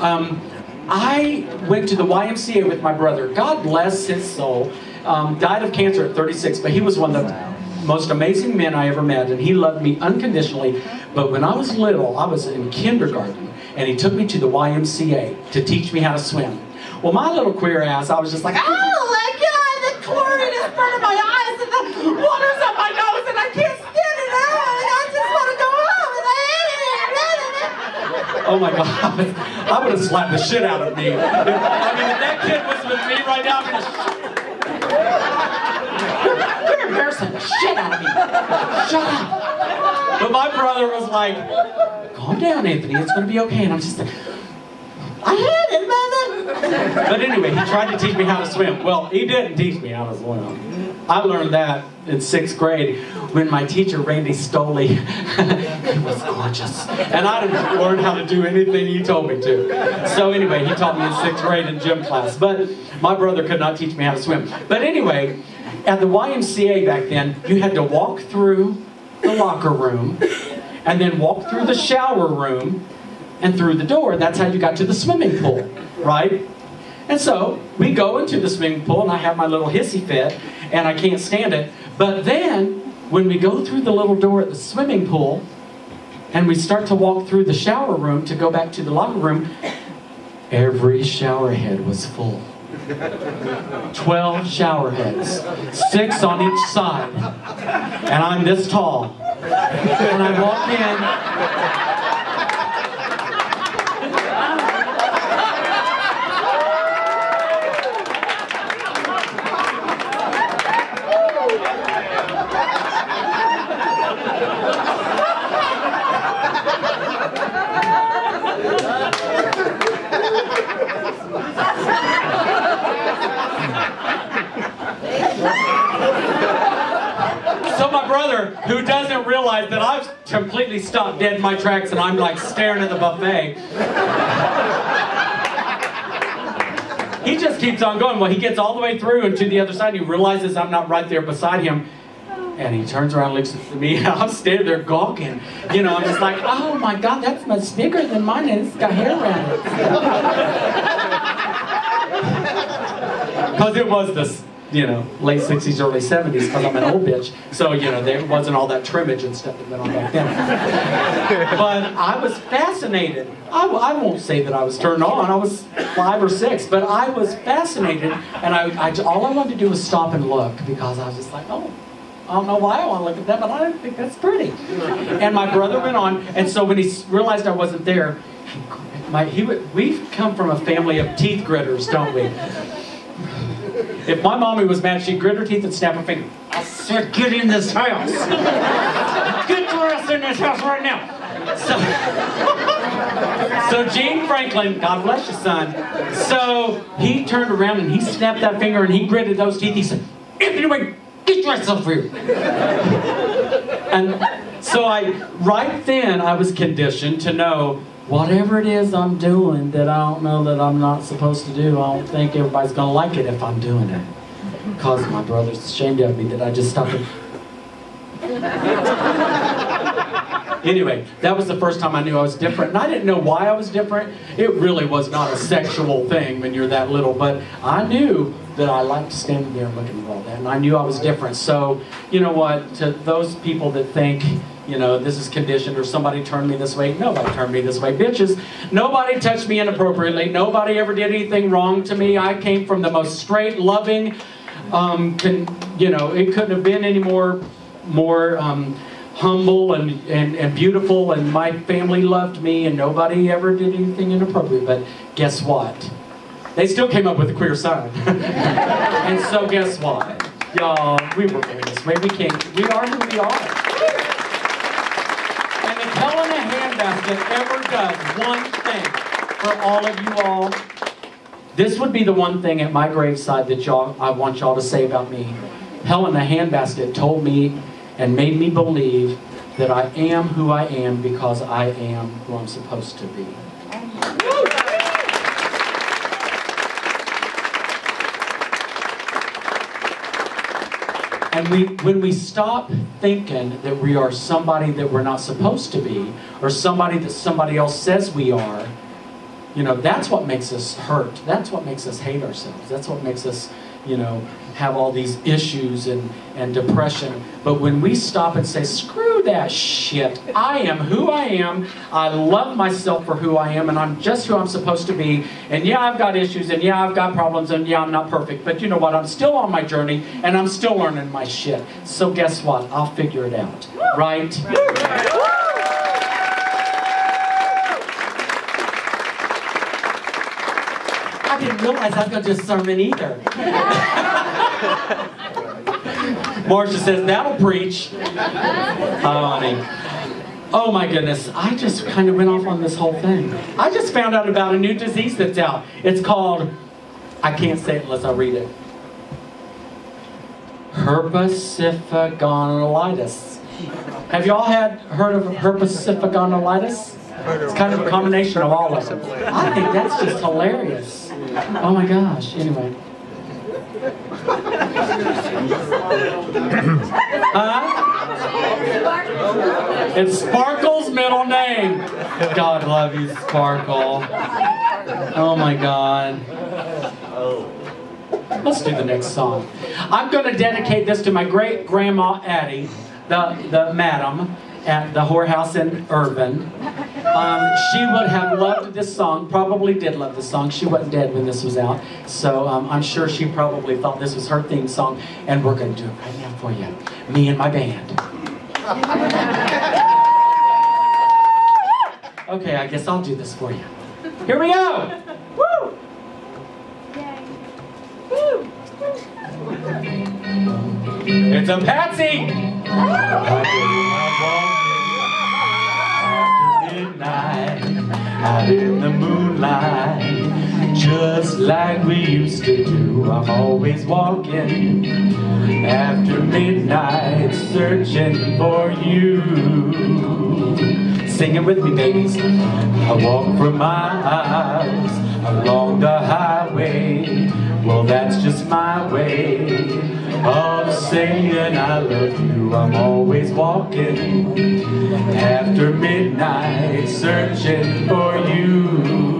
I went to the YMCA with my brother. God bless his soul. Died of cancer at 36, but he was one of the most amazing men I ever met, and he loved me unconditionally. But when I was little, I was in kindergarten, and he took me to the YMCA to teach me how to swim. Well, my little queer ass, I was just like, oh my God, the chlorine is burning my eyes, and the water's up my nose, and I can't stand it out, and I just want to go home, and oh my God, I would have slapped the shit out of me. I mean, if that kid was with me right now, I'm gonna you're embarrassing the shit out of me. Shut up. But my brother was like, calm down, Anthony, it's going to be okay. And I'm just like, I hate it, mother. But anyway, he tried to teach me how to swim. Well, he didn't teach me how to swim. I learned that in 6th grade when my teacher, Randy Stoley, he was gorgeous. And I didn't learn how to do anything he told me to. So anyway, he taught me in 6th grade in gym class. But my brother could not teach me how to swim. But anyway, at the YMCA back then, you had to walk through the locker room and then walk through the shower room and through the door. That's how you got to the swimming pool, right? And so we go into the swimming pool, and I have my little hissy fit, and I can't stand it. But then, when we go through the little door at the swimming pool, and we start to walk through the shower room to go back to the locker room, every shower head was full. 12 shower heads, 6 on each side, and I'm this tall. And I walk in. So my brother, who doesn't realize that I've completely stopped dead in my tracks and I'm like staring at the buffet, he just keeps on going. Well, he gets all the way through and to the other side, and he realizes I'm not right there beside him, and he turns around and looks at me, and I'm standing there gawking. You know, I'm just like, oh my God, that's much bigger than mine, and it's got hair around it. Because it was this, you know, late 60s, early 70s, because I'm an old bitch. So, you know, there wasn't all that trimmage and stuff that went on back then. But I was fascinated. I won't say that I was turned on. I was 5 or 6, but I was fascinated. And all I wanted to do was stop and look, because I was just like, oh, I don't know why I want to look at that, but I think that's pretty. And my brother went on, and so when he realized I wasn't there, we've come from a family of teeth gritters, don't we? If my mommy was mad, she'd grit her teeth and snap her finger. I said, get in this house. Get your ass in this house right now. So Gene Franklin, God bless you, son. So he turned around and he snapped that finger and he gritted those teeth. He said, Anthony, wait, get yourself here. And so right then I was conditioned to know whatever it is I'm doing that I don't know that I'm not supposed to do, I don't think everybody's going to like it if I'm doing it. Because my brother's ashamed of me that I just stopped it. Anyway, that was the first time I knew I was different. And I didn't know why I was different. It really was not a sexual thing when you're that little. But I knew that I liked standing there and looking at all that. And I knew I was different. So, you know what? To those people that think you know, this is conditioned, or somebody turned me this way. Nobody turned me this way, bitches. Nobody touched me inappropriately. Nobody ever did anything wrong to me. I came from the most straight, loving, you know, it couldn't have been any more humble and beautiful, and my family loved me, and nobody ever did anything inappropriate. But guess what? They still came up with a queer sign. And so guess what? Y'all, we were born this way. We are who we are. And if Helena Handbasket ever does one thing for all of you all, this would be the one thing at my graveside that I want y'all to say about me. Helena Handbasket told me and made me believe that I am who I am because I am who I'm supposed to be. And when we stop thinking that we are somebody that we're not supposed to be, or somebody that somebody else says we are, you know, that's what makes us hurt. That's what makes us hate ourselves. That's what makes us, you know, have all these issues and depression. But when we stop and say, screw that shit, I am who I am, I love myself for who I am, and I'm just who I'm supposed to be, and yeah, I've got issues, and yeah, I've got problems, and yeah, I'm not perfect, but you know what, I'm still on my journey, and I'm still learning my shit. So guess what, I'll figure it out, right? I didn't realize I was going to do a sermon either. Marcia says, that'll preach. Oh, honey. Oh my goodness, I just kind of went off on this whole thing. I just found out about a new disease that's out. It's called, I can't say it unless I read it. Herpesiphagonolitis. Have y'all heard of herpesiphagonolitis? It's kind of a combination of all of them. I think that's just hilarious. Oh my gosh, anyway. It's Sparkle's middle name. God love you, Sparkle. Oh my God. Let's do the next song. I'm going to dedicate this to my great-grandma Addie, the madam at the whorehouse in Irvin. She would have loved this song, probably did love this song. She wasn't dead when this was out, so I'm sure she probably thought this was her theme song, and we're going to do it right now for you, me and my band. Okay, I guess I'll do this for you. Here we go! Woo! Woo! It's a Patsy! Out in the moonlight, just like we used to do. I'm always walking after midnight, searching for you. Sing it with me, babies. I walk for miles along the highway. Well, that's just my way of saying I love you. I'm always walking after midnight, searching for you.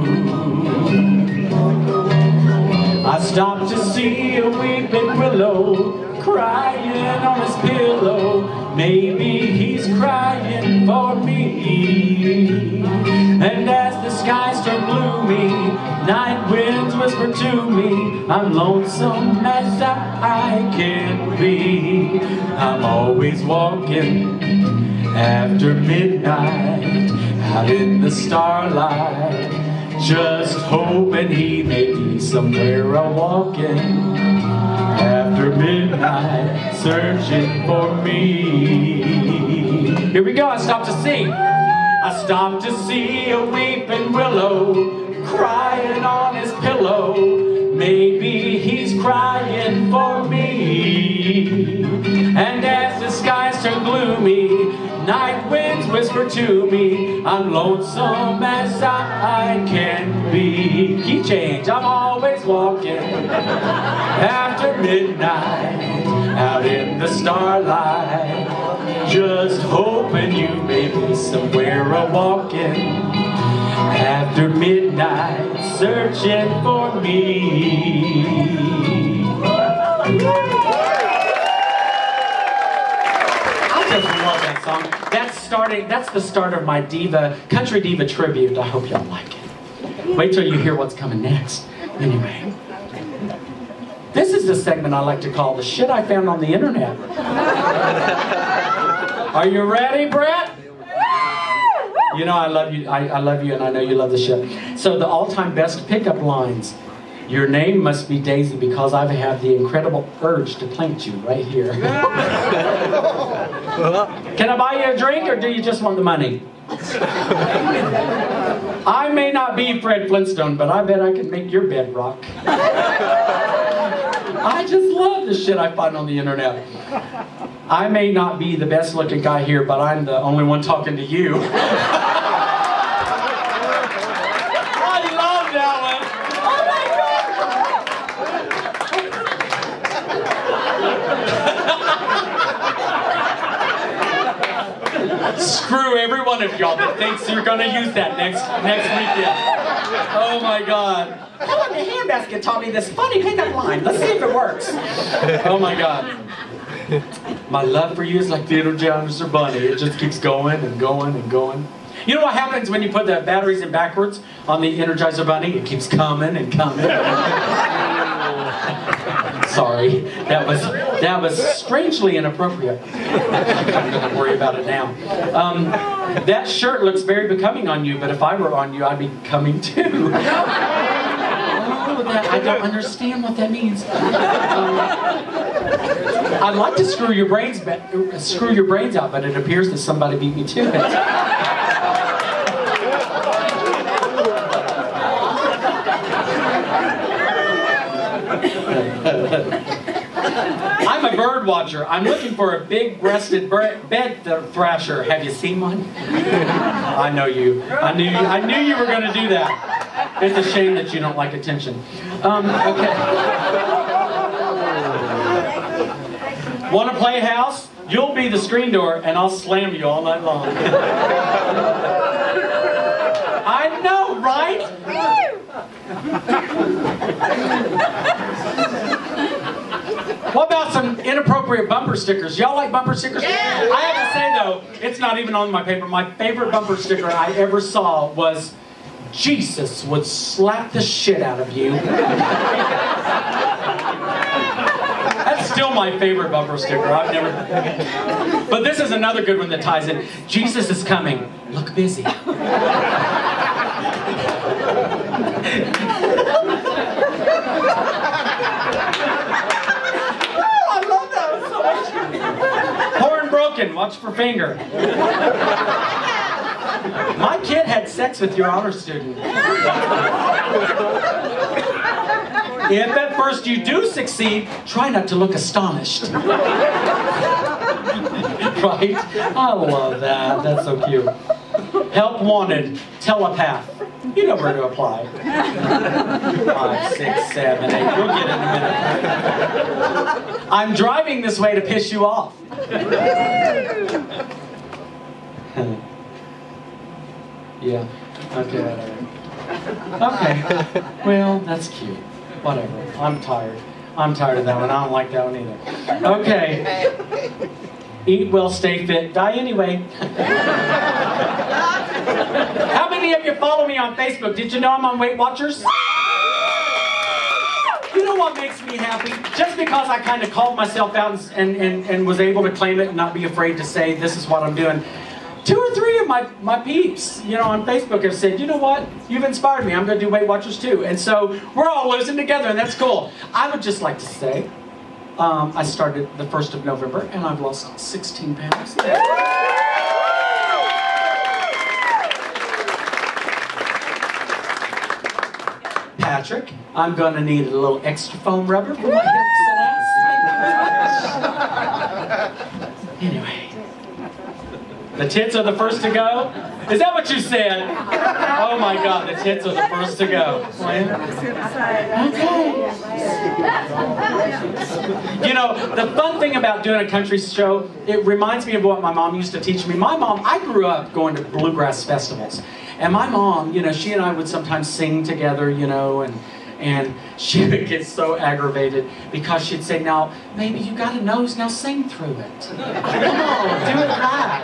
I stopped to see a weeping willow crying on his pillow. Maybe he's crying for me. And as the skies turn gloomy, night winds whisper to me, I'm lonesome as I can be. I'm always walking after midnight, out in the starlight, just hoping he may be somewhere a-walking after midnight, searching for me. Here we go, I stopped to see. I stopped to see a weeping willow crying on his pillow. Maybe he's crying for me. And as the skies turn gloomy, night winds whisper to me, I'm lonesome as I can be. Key change, I'm always walking after midnight, out in the starlight, just hoping you may be somewhere a-walking after midnight, searching for me. I just love that song. That's the start of my country diva tribute. I hope y'all like it. Wait till you hear what's coming next. Anyway. This is the segment I like to call the shit I found on the internet. Are you ready, Brett? You know I love you. I love you, and I know you love the shit. So the all-time best pickup lines. Your name must be Daisy because I have the incredible urge to plant you right here. Can I buy you a drink, or do you just want the money? I may not be Fred Flintstone, but I bet I can make your bed rock. I just love the shit I find on the internet. I may not be the best looking guy here, but I'm the only one talking to you. I love that one. Oh my God. Screw every one of y'all that thinks you're gonna use that next weekend. Oh my God. Helena Handbasket taught me this funny pickup line. Let's see if it works. Oh my God. My love for you is like the Energizer Bunny. It just keeps going and going and going. You know what happens when you put the batteries in backwards on the Energizer Bunny? It keeps coming and coming. Sorry, that was strangely inappropriate. I'm kind of going to worry about it now. That shirt looks very becoming on you, but if I were on you, I'd be coming too. I don't understand what that means. I'd like to screw your brains out, but it appears that somebody beat me to it. I'm a bird watcher. I'm looking for a big-breasted bed thrasher. Have you seen one? I know you. I knew you were going to do that. It's a shame that you don't like attention. Okay. Want to play house? You'll be the screen door, and I'll slam you all night long. I know, right? What about some inappropriate bumper stickers? Y'all like bumper stickers? Yeah. I have to say though, it's not even on my paper. My favorite bumper sticker I ever saw was, Jesus would slap the shit out of you. That's still my favorite bumper sticker. I've never... But this is another good one that ties in. Jesus is coming. Look busy. Broken. Watch for finger. My kid had sex with your honor student. If at first you do succeed, try not to look astonished. Right? I love that. That's so cute. Help wanted. Telepath. You know where to apply. 5, 6, 7, 8. We'll get it in a minute. I'm driving this way to piss you off. Yeah. Okay. Okay. Well, that's cute. Whatever. I'm tired. I'm tired of that one. I don't like that one either. Okay. Eat well, stay fit, die anyway. How many of you follow me on Facebook? Did you know I'm on Weight Watchers? You know what makes me happy? Just because I kind of called myself out and was able to claim it and not be afraid to say this is what I'm doing. 2 or 3 of my peeps, you know, on Facebook have said, you know what? You've inspired me. I'm going to do Weight Watchers too. And so we're all losing together, and that's cool. I would just like to say, I started the 1st of November, and I've lost 16 pounds. Patrick, I'm going to need a little extra foam rubber for my hips and ass. Anyway. The tits are the first to go? Is that what you said? Oh my God, the tits are the first to go. Okay. You know, the fun thing about doing a country show, it reminds me of what my mom used to teach me. My mom, I grew up going to bluegrass festivals. And my mom, you know, she and I would sometimes sing together, you know, And she would get so aggravated because she'd say, now, baby, you got a nose, now sing through it. Come on, do it right.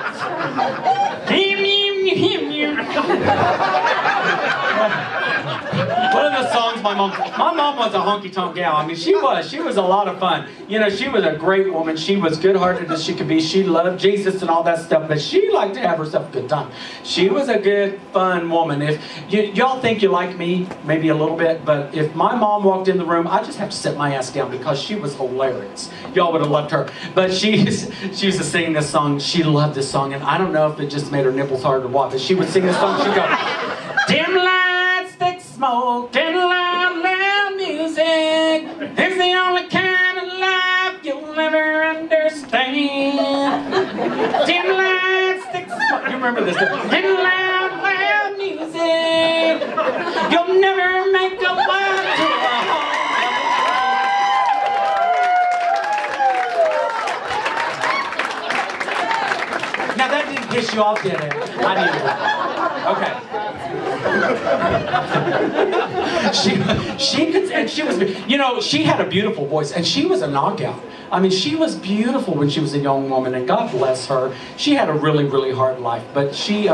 One of the songs my mom was a honky-tonk gal. I mean, she was a lot of fun. You know, she was a great woman. She was good-hearted as she could be. She loved Jesus and all that stuff, but she liked to have herself a good time. She was a good, fun woman. If y'all think you like me, maybe a little bit, but if my mom walked in the room, I just have to sit my ass down because she was hilarious. Y'all would have loved her. But she used to sing this song. She loved this song, and I don't know if it just made her nipples hard or what, but she would sing this song. She'd go, dim lights, thick smoke, and loud, loud music. It's the only kind of life you'll ever understand. Dim lights, thick smoke. You remember this? Dim loud, loud music. You'll never make a wife to a home. Now that didn't piss you off, did it? I didn't. Okay. She could, and she was, you know, she had a beautiful voice, and she was a knockout. I mean, she was beautiful when she was a young woman, and God bless her. She had a really, really hard life, but she,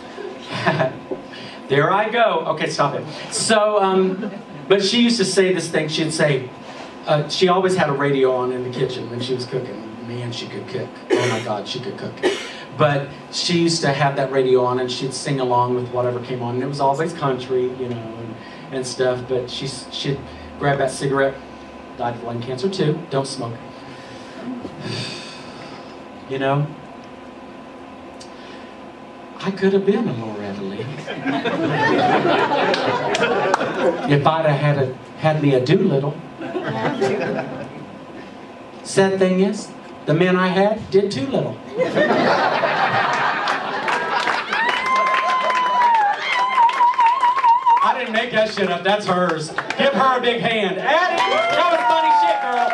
there I go. Okay, stop it. So, but she used to say this thing. She'd say, she always had a radio on in the kitchen when she was cooking. Man, she could cook. Oh my God, she could cook. But she used to have that radio on, and she'd sing along with whatever came on. And it was always country, you know, and stuff. But she'd grab that cigarette. Died of lung cancer too. Don't smoke. You know, I could have been a Loretta Lee if I'd have had me a Doolittle. Sad thing is, the men I had did too little. I didn't make that shit up. That's hers. Give her a big hand. Addie, that was funny shit, girl.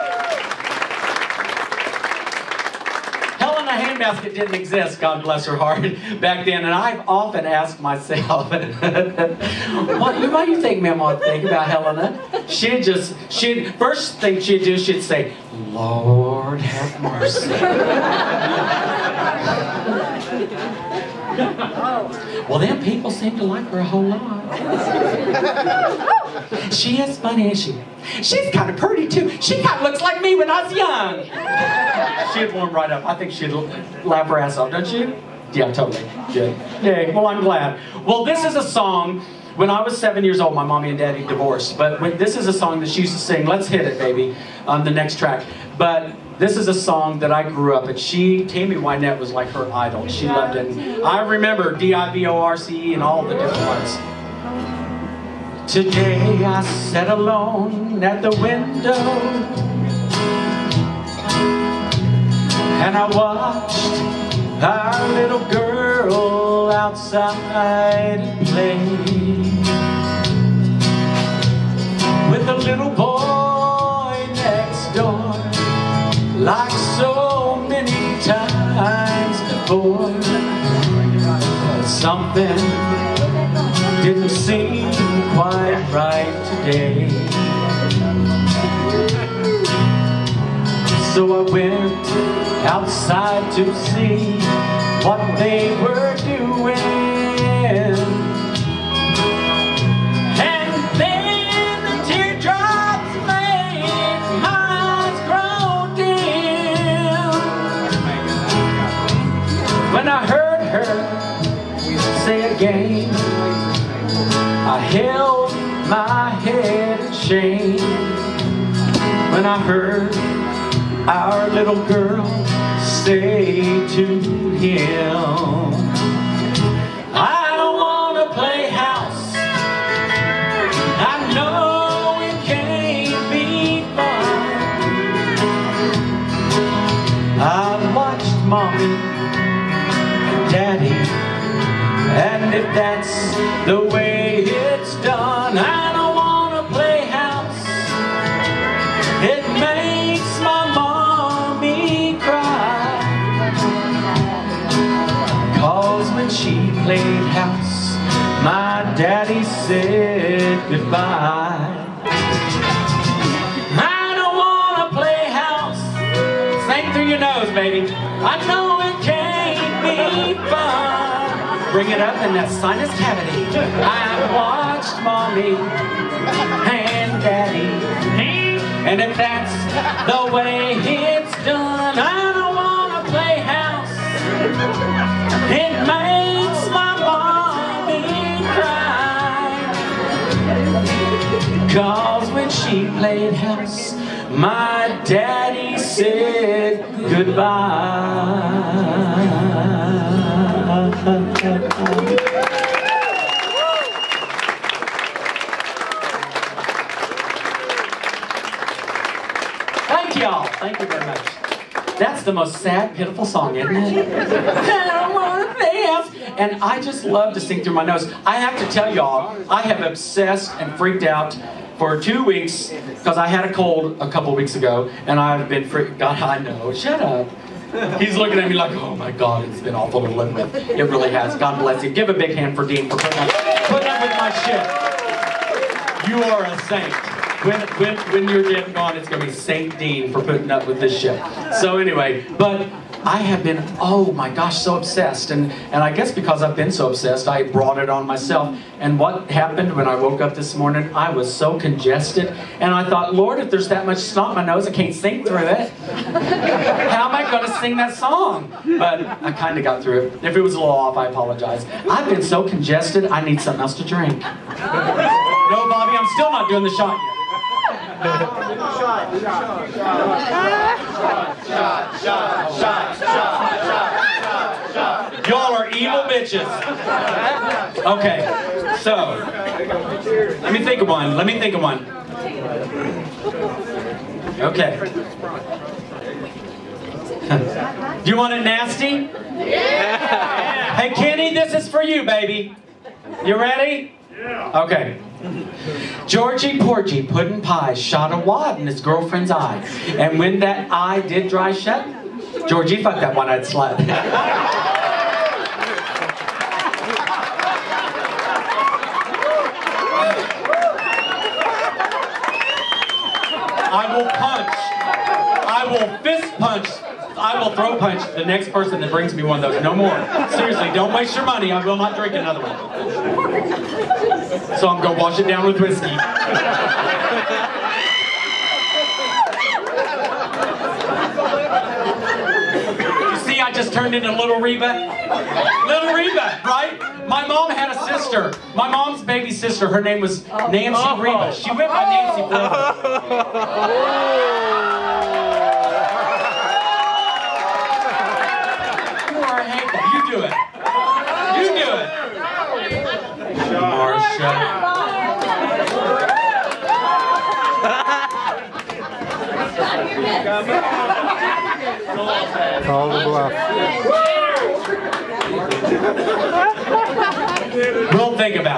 Helena Handbasket didn't exist, God bless her heart, back then. And I've often asked myself, what do you think Mama would think about Helena? First thing she'd do, she'd say, Lord have mercy. Well, then people seem to like her a whole lot. She is funny, isn't she? She's kind of pretty, too. She kind of looks like me when I was young. She'd warm right up. I think she'd laugh her ass off, don't you? Yeah, totally. Good. Yay. Well, I'm glad. Well, this is a song. When I was 7 years old, my mommy and daddy divorced. But this is a song that she used to sing. Let's hit it, baby, on the next track. But this is a song that I grew up, and Tammy Wynette was like her idol. She loved it. And I remember D-I-V-O-R-C-E and all the different ones. Today I sat alone at the window, and I watched our little girl outside play with a little boy next door, like so many times before. Something didn't seem quite right today, so I went outside to see what they were doing. And then the teardrops made my eyes grow dim when I heard her say again. I held my head in shame when I heard our little girl say to him, I don't want to play house. I know it can't be fun. I've watched Mommy and Daddy, and if that's the way it's done, I don't want to play house. It makes my mommy cry, 'cause when she played house, my daddy said goodbye. bring it up in that sinus cavity. I've watched Mommy and Daddy, and if that's the way it's done, I don't want to play house. It makes my mommy cry. 'Cause when she played house, my daddy said goodbye. Thank y'all. Thank you very much. That's the most sad, pitiful song, isn't it? I don't want to play house. And I just love to sing through my nose. I have to tell y'all, I have obsessed and freaked out for 2 weeks because I had a cold a couple weeks ago, and I've been freaked. God, I know. Shut up. He's looking at me like, oh my God, it's been awful to live with. It really has. God bless you. Give a big hand for Dean for putting up with my shit. You are a saint. When you're dead and gone, it's going to be Saint Dean for putting up with this shit. So anyway, but I have been, oh my gosh, so obsessed. And I guess because I've been so obsessed, I brought it on myself. And what happened when I woke up this morning, I was so congested. And I thought, Lord, if there's that much snot in my nose, I can't sing through it. How am I going to sing that song? But I kind of got through it. If it was a little off, I apologize. I've been so congested, I need something else to drink. No, Bobby, I'm still not doing the shot yet. Y'all are evil bitches. Okay, so let me think of one. Okay. Do you want it nasty? Yeah. Hey Kenny, this is for you, baby. You ready? Yeah. Okay. Georgie Porgy Puddin' Pie shot a wad in his girlfriend's eye. And when that eye did dry shut, Georgie fucked that one-eyed slut. I will punch. I will fist punch. I will throw punch the next person that brings me one of those. No more. Seriously, don't waste your money. I will not drink another one. So I'm going to wash it down with whiskey. You see, I just turned into Little Reba. Little Reba, right? My mom had a sister. My mom's baby sister. Her name was Nancy Reba. She went by Nancy forever. You do it. You do it. Marsha. Call the bluff. We'll think about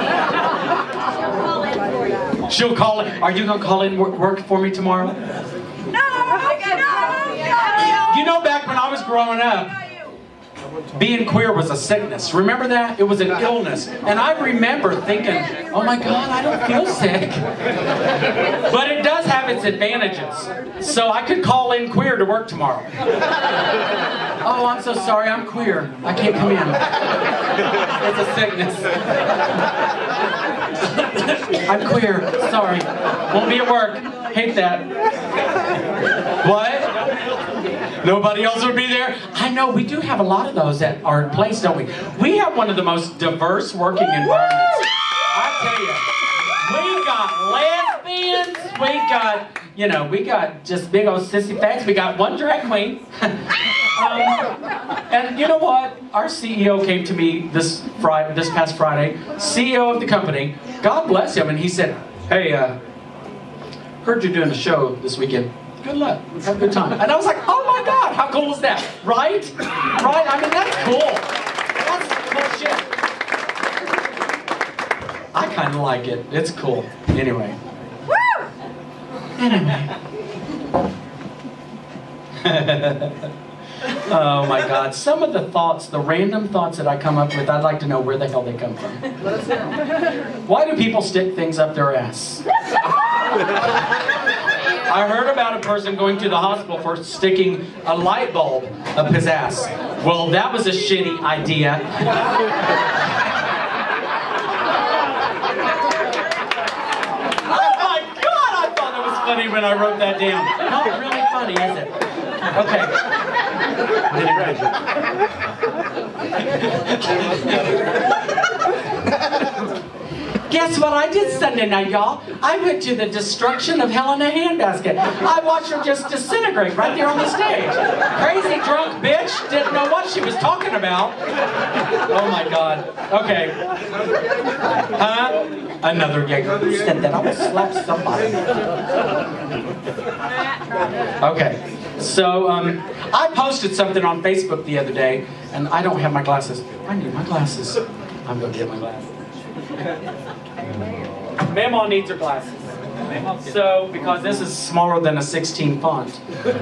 it. She'll call it. Are you going to call in work for me tomorrow? No. You know, back when I was growing up, being queer was a sickness. Remember that? It was an illness. And I remember thinking, oh my God, I don't feel sick. But it does have its advantages. So I could call in queer to work tomorrow. Oh, I'm so sorry, I'm queer. I can't come in. It's a sickness. I'm queer, sorry. Won't be at work. Hate that. What? Nobody else would be there? I know, we do have a lot of those at our place, don't we? We have one of the most diverse working environments. I tell you, we got lesbians, we got, you know, we got just big old sissy fags, we got one drag queen. And you know what? Our CEO came to me this past Friday, CEO of the company, God bless him, and he said, hey, heard you're doing a show this weekend. Good luck. Have a good time. And I was like, oh my God, how cool is that? Right? Right? I mean, that's cool. That's cool shit. I kind of like it. It's cool. Anyway. Woo! Anyway. Oh my God. Some of the thoughts, the random thoughts that I come up with, I'd like to know where the hell they come from. Why do people stick things up their ass? I heard about a person going to the hospital for sticking a light bulb up his ass. Well, that was a shitty idea. Funny when I wrote that down. Not really funny, is it? Okay. Guess what I did Sunday night, y'all? I went to the destruction of Helena Handbasket. I watched her just disintegrate right there on the stage. Crazy drunk bitch didn't know what she was talking about. Oh my God. Okay. Huh? Another Jaeger. Who said that? I will slap somebody. Okay. So, I posted something on Facebook the other day, and I don't have my glasses. I need my glasses. I'm going to get my glasses. Mama needs her glasses. So, because this is smaller than a 16 font.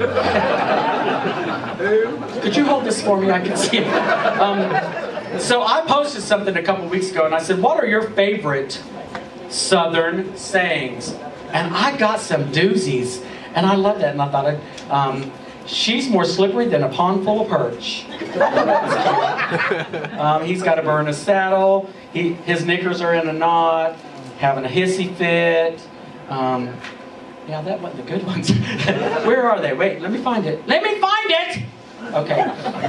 Could you hold this for me? I can see it. So I posted something a couple weeks ago, and I said, what are your favorite Southern sayings? And I got some doozies, and I love that, and I thought, she's more slippery than a pond full of perch. He's got to burn a saddle. His knickers are in a knot. Having a hissy fit. Yeah, that wasn't the good ones. Where are they? Wait, let me find it. Let me find it! Okay.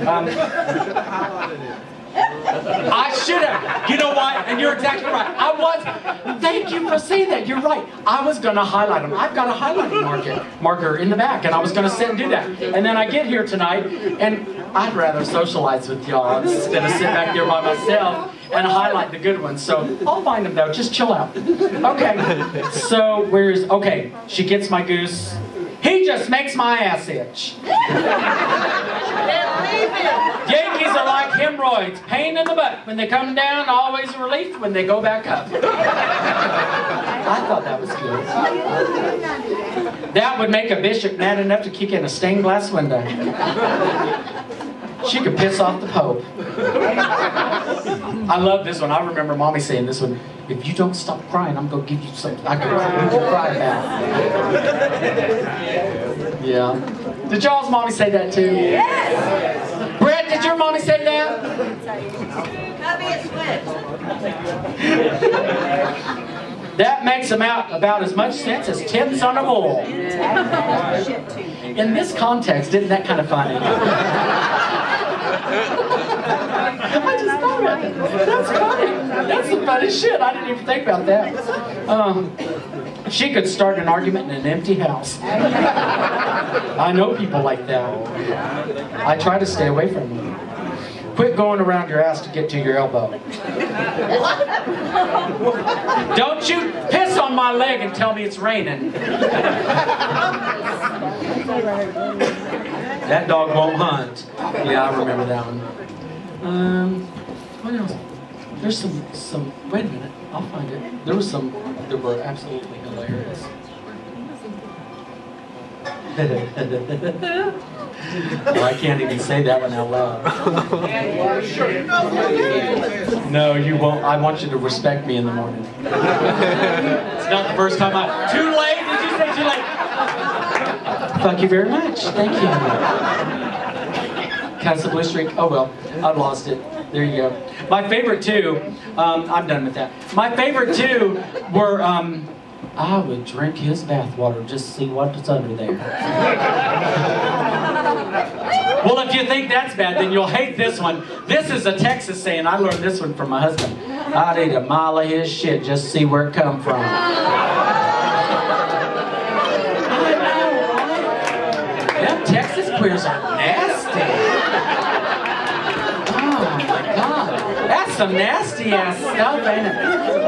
I should have. You know what? And you're exactly right. Thank you for saying that. You're right. I was going to highlight them. I've got a highlighting marker in the back, and I was going to sit and do that. And then I get here tonight, and I'd rather socialize with y'all instead of sit back there by myself and highlight the good ones. So I'll find them though. Just chill out. Okay. So okay, she gets my goose. He just makes my ass itch. Yankees are like hemorrhoids, pain in the butt. When they come down, always a relief when they go back up. I thought that was good. That would make a bishop mad enough to kick in a stained glass window. She could piss off the Pope. I love this one. I remember Mommy saying this one. If you don't stop crying, I'm going to give you something I can cry about. Yeah. Did y'all's mommy say that too? Yes! Brett, did your mommy say that? That makes about as much sense as 10 son of bull. In this context, isn't that kind of funny? I just thought about it. That's funny. That's some funny shit. I didn't even think about that. She could start an argument in an empty house. I know people like that. I try to stay away from them. Quit going around your ass to get to your elbow. Don't you piss on my leg and tell me it's raining. That dog won't hunt. Yeah, I remember that one. What else? There's some, wait a minute, I'll find it. There were some that were absolutely hilarious. Well, I can't even say that one out loud. No, you won't. I want you to respect me in the morning. It's not the first time Too late? Did you say too late? Thank you very much. Thank you. Cast the blue streak. Oh well, I've lost it. There you go. My favorite two, I'm done with that. My favorite two were, I would drink his bathwater just to see what's under there. Well, if you think that's bad, then you'll hate this one. This is a Texas saying. I learned this one from my husband. I'd eat a mile of his shit just to see where it come from. Them Texas queers are nasty. That's some nasty ass stuff, ain't it?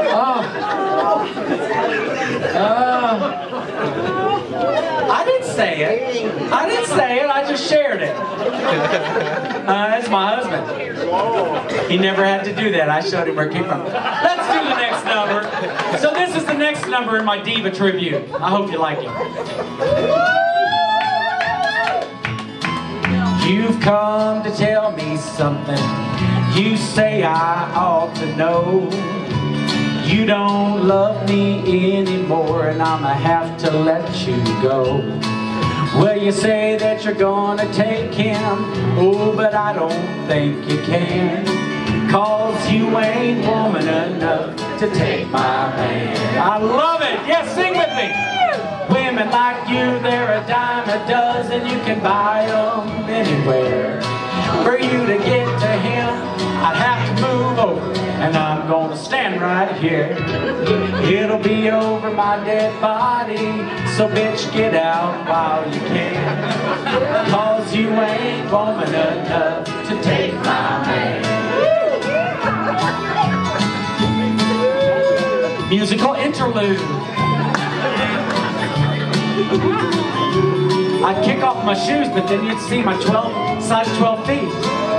I didn't say it. I didn't say it. I just shared it. That's my husband. He never had to do that. I showed him where it came from. Let's do the next number. So this is the next number in my diva tribute. I hope you like it. You've come to tell me something you say I ought to know. You don't love me anymore, and I'ma have to let you go. Well, you say that you're gonna take him, oh, but I don't think you can, 'cause you ain't woman enough to take my man. I love it! Yes, sing with me! Women like you, they're a dime a dozen. You can buy them anywhere. For you to get to him, I'd have to move over, and I'm gonna stand right here. It'll be over my dead body, so bitch, get out while you can, 'cause you ain't woman enough to take my man. Musical interlude. I'd kick off my shoes, but then you'd see my size 12 feet.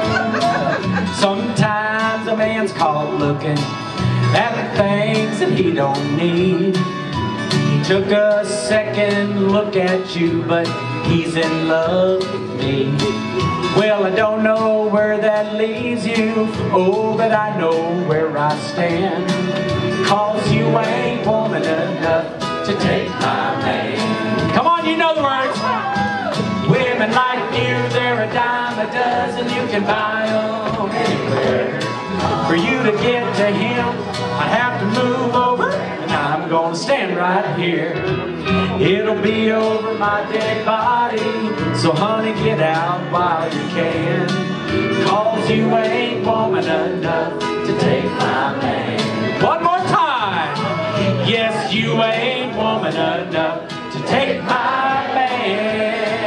Sometimes a man's caught looking at things that he don't need. He took a second look at you, but he's in love with me. Well, I don't know where that leaves you, oh, but I know where I stand, 'cause you ain't woman enough to take my man. Come on, you know the words. Women like you, they're a dime a dozen. You can buy them anywhere. For you to get to him, I have to move over, and I'm gonna stand right here. It'll be over my dead body, so honey, get out while you can, 'cause you ain't woman enough to take my man. One more time. Yes, you ain't woman enough to take my man.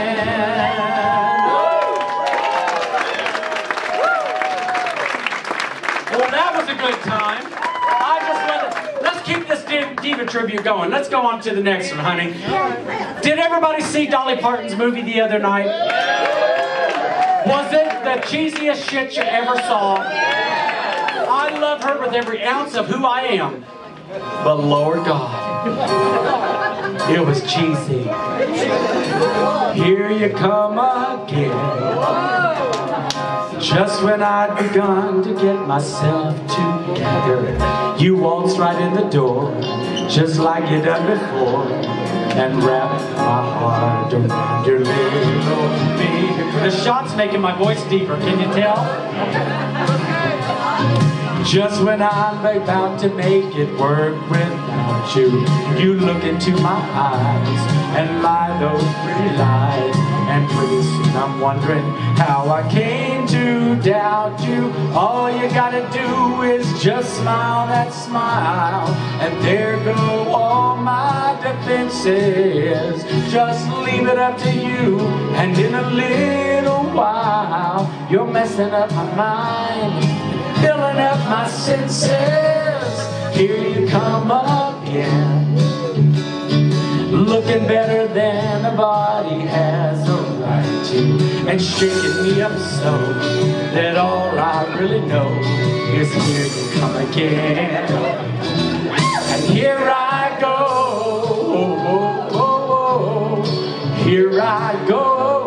Well, that was a good time. Let's keep this diva tribute going. Let's go on to the next one, honey. Did everybody see Dolly Parton's movie the other night? Was it the cheesiest shit you ever saw? I love her with every ounce of who I am. But Lord God, it was cheesy. Here you come again. Just when I'd begun to get myself together, you waltzed right in the door, just like you done before, and wrapped my heart around your little finger. The shot's making my voice deeper, can you tell? Just when I'm about to make it work without you, you look into my eyes and lie those pretty lies. And pretty soon I'm wondering how I came to doubt you. All you gotta do is just smile that smile, and there go all my defenses. Just leave it up to you, and in a little while you're messing up my mind, filling up my senses. Here you come again, looking better than a body has a right to, and shaking me up so that all I really know is here you come again. And here I go, oh, oh, oh, oh. Here I go.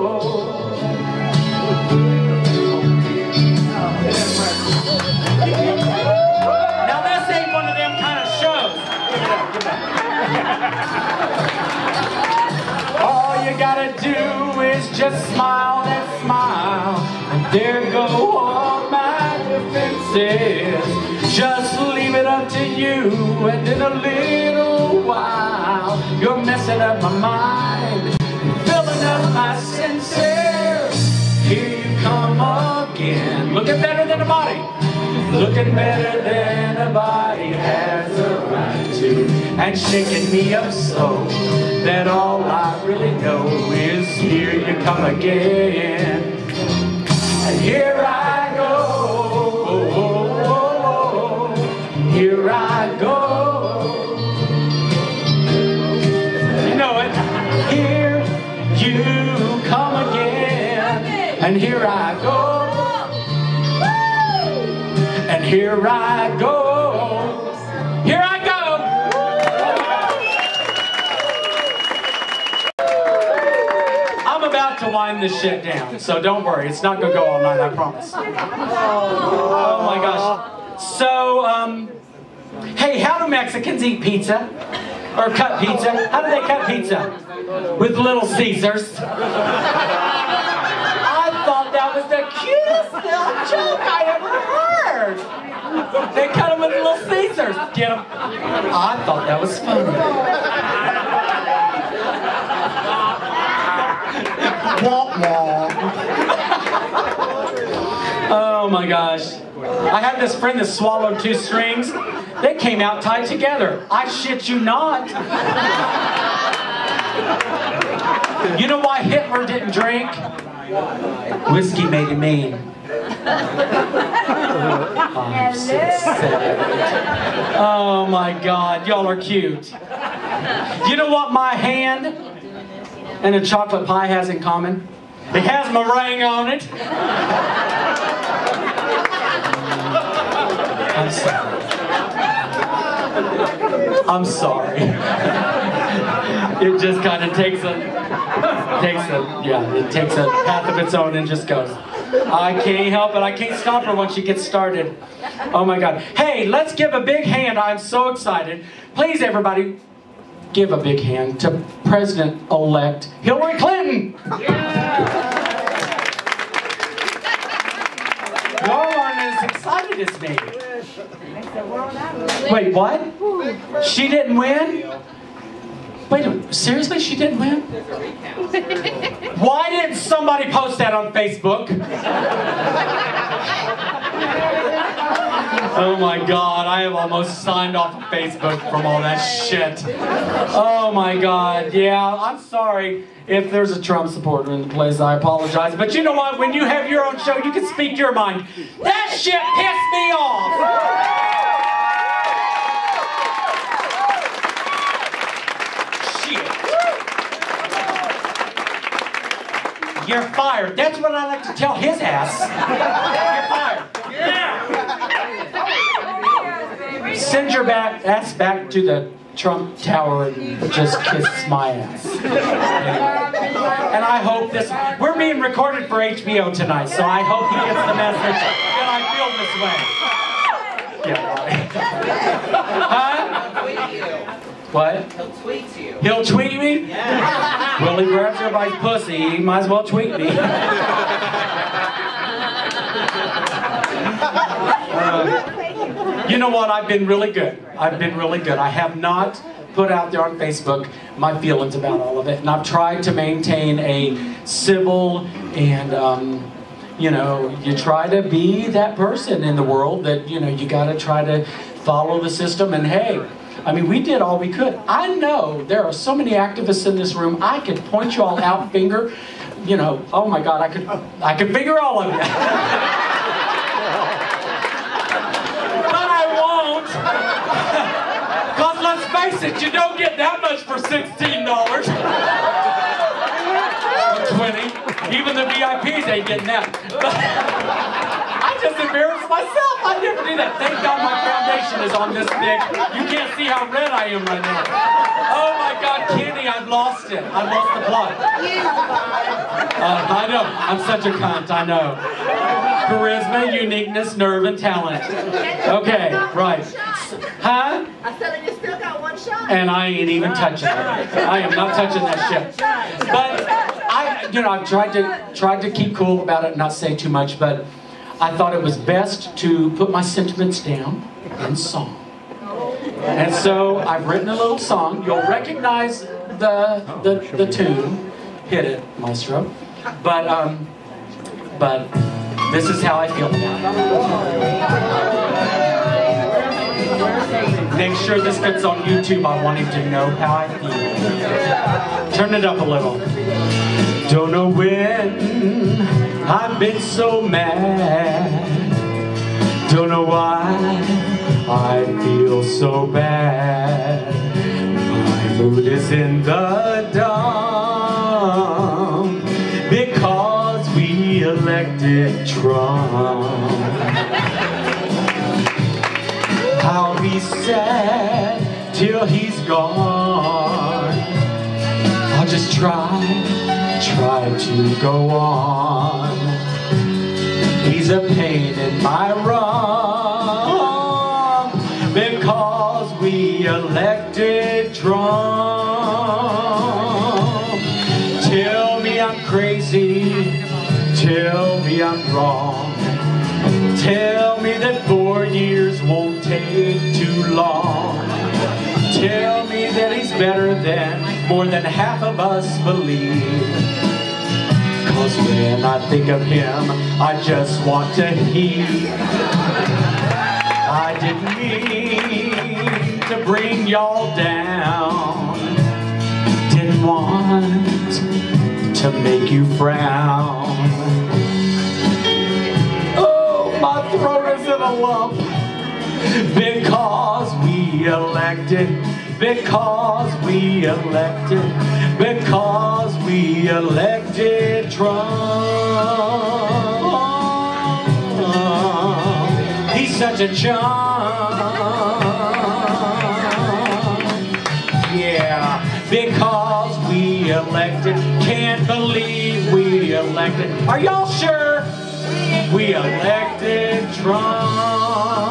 All you gotta do is just smile and smile, and there go all my defenses. Just leave it up to you, and in a little while you're messing up my mind, filling up my senses. Here you come again, looking better than a body, looking better than a body has a right to, and shaking me up so that all I really know is here you come again. And here I go, oh, oh, oh, oh. Here I go. You know it. Here you come again, and here I go. And here I go. Here I go. I'm about to wind this shit down, so don't worry. It's not gonna go all night, I promise. Oh my gosh. So, Hey, how do Mexicans eat pizza? Or cut pizza? How do they cut pizza? With Little Caesars. I thought that was the cutest little joke I ever heard. They cut them with Little Caesars. Get them? I thought that was funny. Oh my gosh. I had this friend that swallowed 2 strings. They came out tied together. I shit you not. You know why Hitler didn't drink? Whiskey made him mean. 5, 6, 7. Oh my God, y'all are cute. You know what my hand and a chocolate pie has in common? It has meringue on it. I'm sorry. I'm sorry. It just kind of takes a path of its own and just goes. I can't help it. I can't stop her once she gets started. Oh my God. Hey, let's give a big hand. I'm so excited. Please, everybody, give a big hand to President-elect Hillary Clinton. Y'all aren't as excited as me. Wait, what? She didn't win? Wait a minute, seriously, she didn't win? Why didn't somebody post that on Facebook? Oh my God, I have almost signed off of Facebook from all that shit. Oh my God, yeah, I'm sorry if there's a Trump supporter in the place, I apologize. But you know what, when you have your own show, you can speak your mind. That shit pissed me off! You're fired. That's what I like to tell his ass. You're fired. Yeah. Send your ass back to the Trump Tower and just kiss my ass. And I hope this... We're being recorded for HBO tonight, so I hope he gets the message that I feel this way. Yeah. Huh? What? He'll tweet you. He'll tweet me? Yeah. Well, he grabs everybody's pussy. He might as well tweet me. You know what? I've been really good. I've been really good. I have not put out there on Facebook my feelings about all of it. And I've tried to maintain a civil and, you know, you try to be that person in the world that, you know, you got to try to follow the system. And hey, I mean, we did all we could. I know there are so many activists in this room. I could point you all out, finger, you know, oh my God, I could figure all of you. But I won't. Because let's face it, you don't get that much for $16. Or $20. Even the VIPs ain't getting that. But I just embarrassed myself. I never do that. Thank God my foundation is on this thick. You can't see how red I am right now. Oh my God, Kenny, I've lost it. I've lost the plot. I know. I'm such a cunt. I know. Charisma, uniqueness, nerve, and talent. Okay, right. Huh? I said you still got 1 shot. And I ain't even touching it. I am not touching that shit. But I've tried to keep cool about it and not say too much, but I thought it was best to put my sentiments down in song. And so I've written a little song. You'll recognize the tune. Hit it, maestro. But this is how I feel about it. Make sure this gets on YouTube. I want him to know how I feel. Turn it up a little. Don't know when I've been so mad. Don't know why I feel so bad. My mood is in the dump because we elected Trump. I'll be sad till he's gone. I'll just try to go on. He's a pain in my rump because wrong. Tell me that 4 years won't take too long. Tell me that he's better than more than half of us believe. 'Cause when I think of him, I just want to heave. I didn't mean to bring y'all down. Didn't want to make you frown. Oh, my throat is in a lump. Because we elected, because we elected, because we elected Trump. He's such a chump. Yeah, because we elected, can't believe we elected. Are y'all sure? We elected Trump.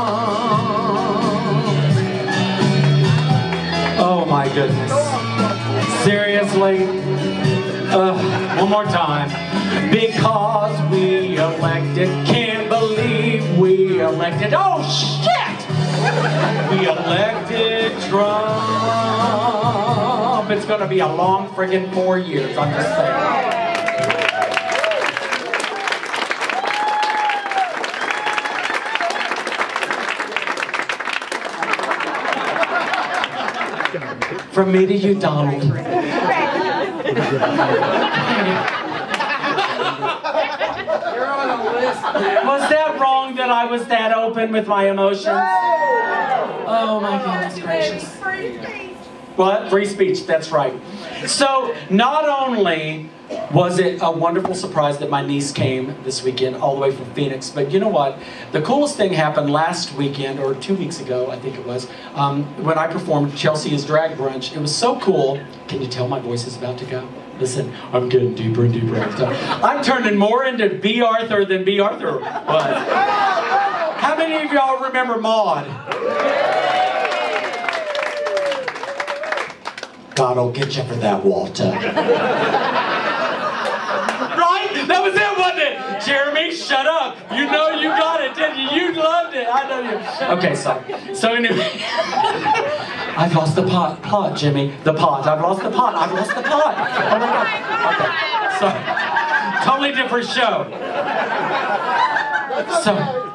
Oh my goodness. Seriously? One more time. Because we elected, can't believe we elected. Oh shit! We elected Trump. It's gonna be a long friggin' 4 years, I'm just saying. From me to you, Donald. Was that wrong that I was that open with my emotions? Oh my goodness gracious. What? Free speech, that's right. So, not only was it a wonderful surprise that my niece came this weekend all the way from Phoenix, but you know what? The coolest thing happened last weekend, or 2 weeks ago, I think it was, when I performed Chelsea's Drag Brunch. It was so cool. Can you tell my voice is about to go? Listen, I'm getting deeper and deeper every time. I'm turning more into B. Arthur than B. Arthur was. How many of y'all remember Maude? God'll get you for that, Walter. Right? That was it, wasn't it? Jeremy, shut up. You know you got it, didn't you? You loved it. I know you. Okay, so anyway. I've lost the plot, Jimmy. The pot. I've lost the pot. I've lost the pot. Oh my God. Okay. So, totally different show. So.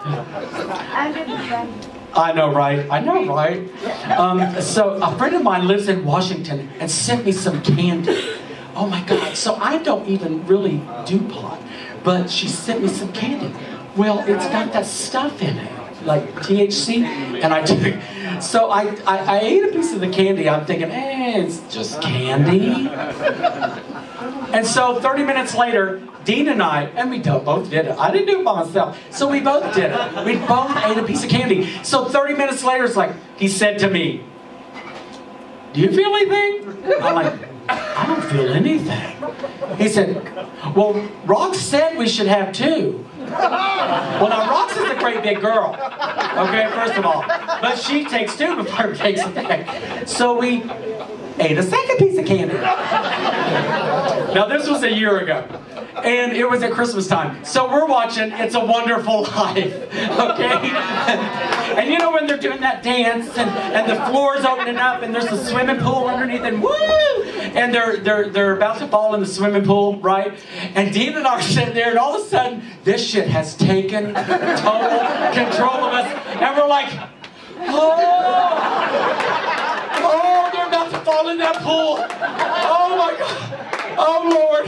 I know, right? I know, right? So a friend of mine lives in Washington and sent me some candy. Oh my God, so I don't even really do pot, but she sent me some candy. Well, it's got that stuff in it, like THC, and I took, so I ate a piece of the candy. I'm thinking, it's just candy. And so 30 minutes later, Dean and I, and we both did it. I didn't do it by myself. So we both did it. We both ate a piece of candy. So 30 minutes later, it's like, he said to me, do you feel anything? I'm like, I don't feel anything. He said, well, Rox said we should have 2. Well, now, Rox is a great big girl. Okay, first of all. But she takes 2 before it takes a bag. So we ate a second piece of candy. Now, this was a year ago. And it was at Christmas time. So we're watching It's a Wonderful Life, okay? And you know when they're doing that dance and the floor's opening up and there's a swimming pool underneath and woo! And they're about to fall in the swimming pool, right? And Dean and I are sitting there and all of a sudden this shit has taken total control of us and we're like, oh, they're about to fall in that pool. Oh my God, oh Lord.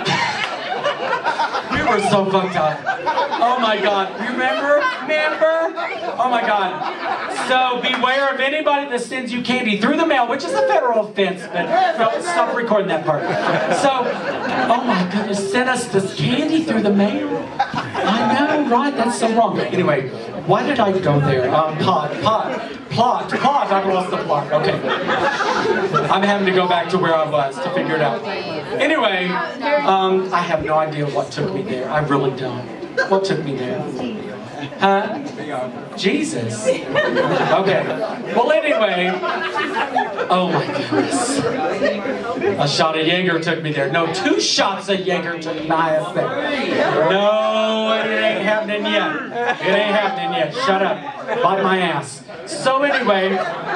We were so fucked up. Oh my God. Remember? Oh my God. So beware of anybody that sends you candy through the mail, which is a federal offense, but stop recording that part. So, oh my goodness, sent us this candy through the mail. I know, right? That's so wrong. Anyway, why did I go there? Plot. I've lost the plot. Okay. I'm having to go back to where I was to figure it out. Anyway, I have no idea what took me there. I really don't. What took me there? Huh? Jesus. Okay. Well, anyway. Oh my goodness. A shot of Jaeger took me there. No, 2 shots of Jaeger took me there. No, it ain't happening yet. It ain't happening yet. Shut up. Bite my ass. So anyway.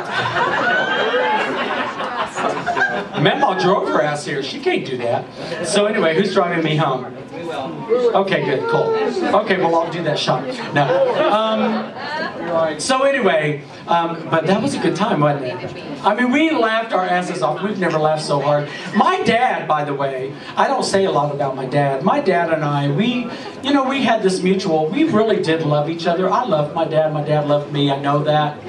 Mamaw drove her ass here. She can't do that. So anyway, who's driving me home? Okay, good, cool. Okay, well, I'll do that shot. No. So anyway, but that was a good time, wasn't it? I mean, we laughed our asses off. We've never laughed so hard. My dad, by the way, I don't say a lot about my dad. My dad and I, we had this mutual, we really did love each other. I loved my dad loved me, I know that.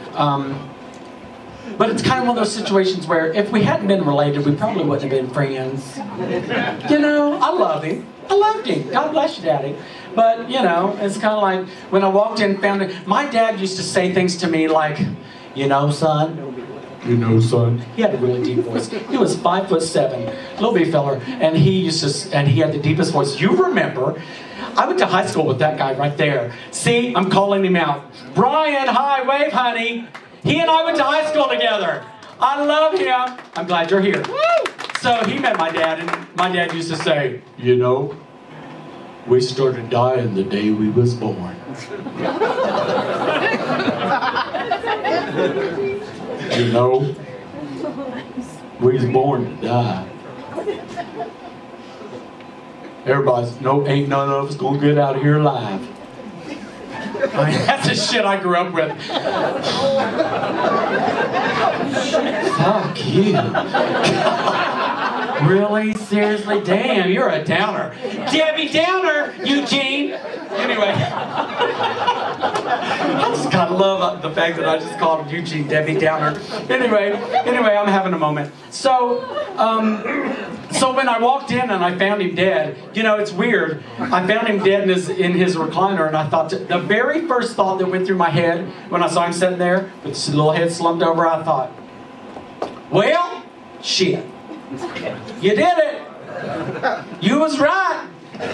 But it's kind of one of those situations where if we hadn't been related, we probably wouldn't have been friends. I love him. I loved him. God bless you, Daddy. But, it's kind of like when I walked in and found it. My dad used to say things to me like, son. Son. He had a really deep voice. He was 5'7", little bitty feller, and he had the deepest voice. You remember, I went to high school with that guy right there. See, I'm calling him out. Brian, hi, wave, honey. He and I went to high school together. I love him. I'm glad you're here. Woo! So he met my dad, and my dad used to say, we started dying the day we was born. We was born to die. Everybody's, no, ain't none of us gonna get out of here alive. I mean, that's the shit I grew up with. Fuck you. Really? Seriously? Damn, you're a downer. Debbie Downer, Eugene. Anyway. I just kind of love the fact that I just called him Eugene Debbie Downer. Anyway, I'm having a moment. So when I walked in and I found him dead, it's weird. I found him dead in his recliner, and I thought, the very first thought that went through my head when I saw him sitting there with his little head slumped over, I thought, well, shit. You did it. You was right.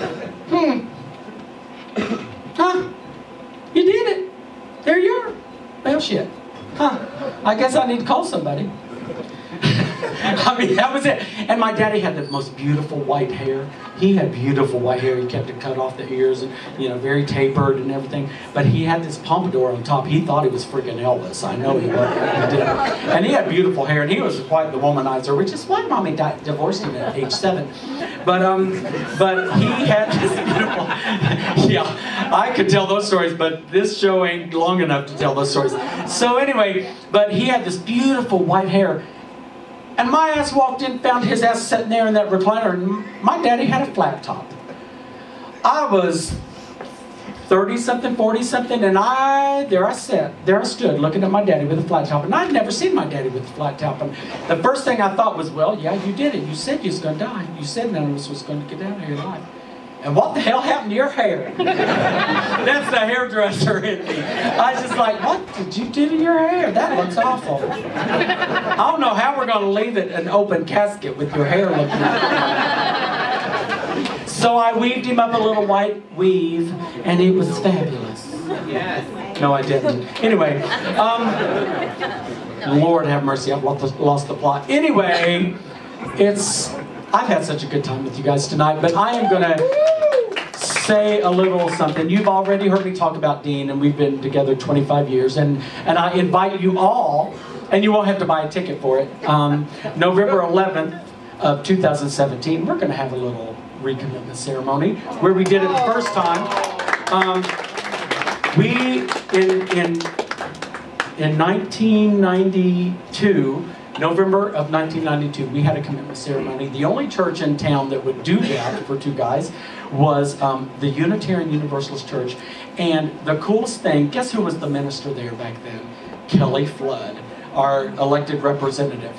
Huh? You did it. There you are. Well, shit. Huh? I guess I need to call somebody. I mean, that was it. And my daddy had the most beautiful white hair. He had beautiful white hair. He kept it cut off the ears and, very tapered and everything. But he had this pompadour on top. He thought he was freaking Elvis. I know he was. He did. And he had beautiful hair, and he was quite the womanizer, which is why Mommy divorced him at age 7. But he had this beautiful, yeah, I could tell those stories, but this show ain't long enough to tell those stories. So anyway, but he had this beautiful white hair. And my ass walked in, found his ass sitting there in that recliner, and my daddy had a flat top. I was 30-something, 40-something, and there I stood looking at my daddy with a flat top, and I'd never seen my daddy with a flat top. And the first thing I thought was, well, yeah, you did it. You said you was going to die. You said none of us was going to get out of here alive. And what the hell happened to your hair? That's the hairdresser in me. I was just like, what did you do to your hair? That looks awful. I don't know how we're going to leave it an open casket with your hair looking. So I weaved him up a little white weave, and it was fabulous. Yes. No, I didn't. Anyway, Lord have mercy, I've lost the plot. Anyway, I've had such a good time with you guys tonight, but I am going to say a little something. You've already heard me talk about Dean, and we've been together 25 years, and I invite you all, and you won't have to buy a ticket for it, November 11th of 2017, we're going to have a little recommitment ceremony, where we did it the first time. In 1992, November of 1992, we had a commitment ceremony. The only church in town that would do that for two guys was the Unitarian Universalist Church. And the coolest thing, guess who was the minister there back then? Kelly Flood, our elected representative.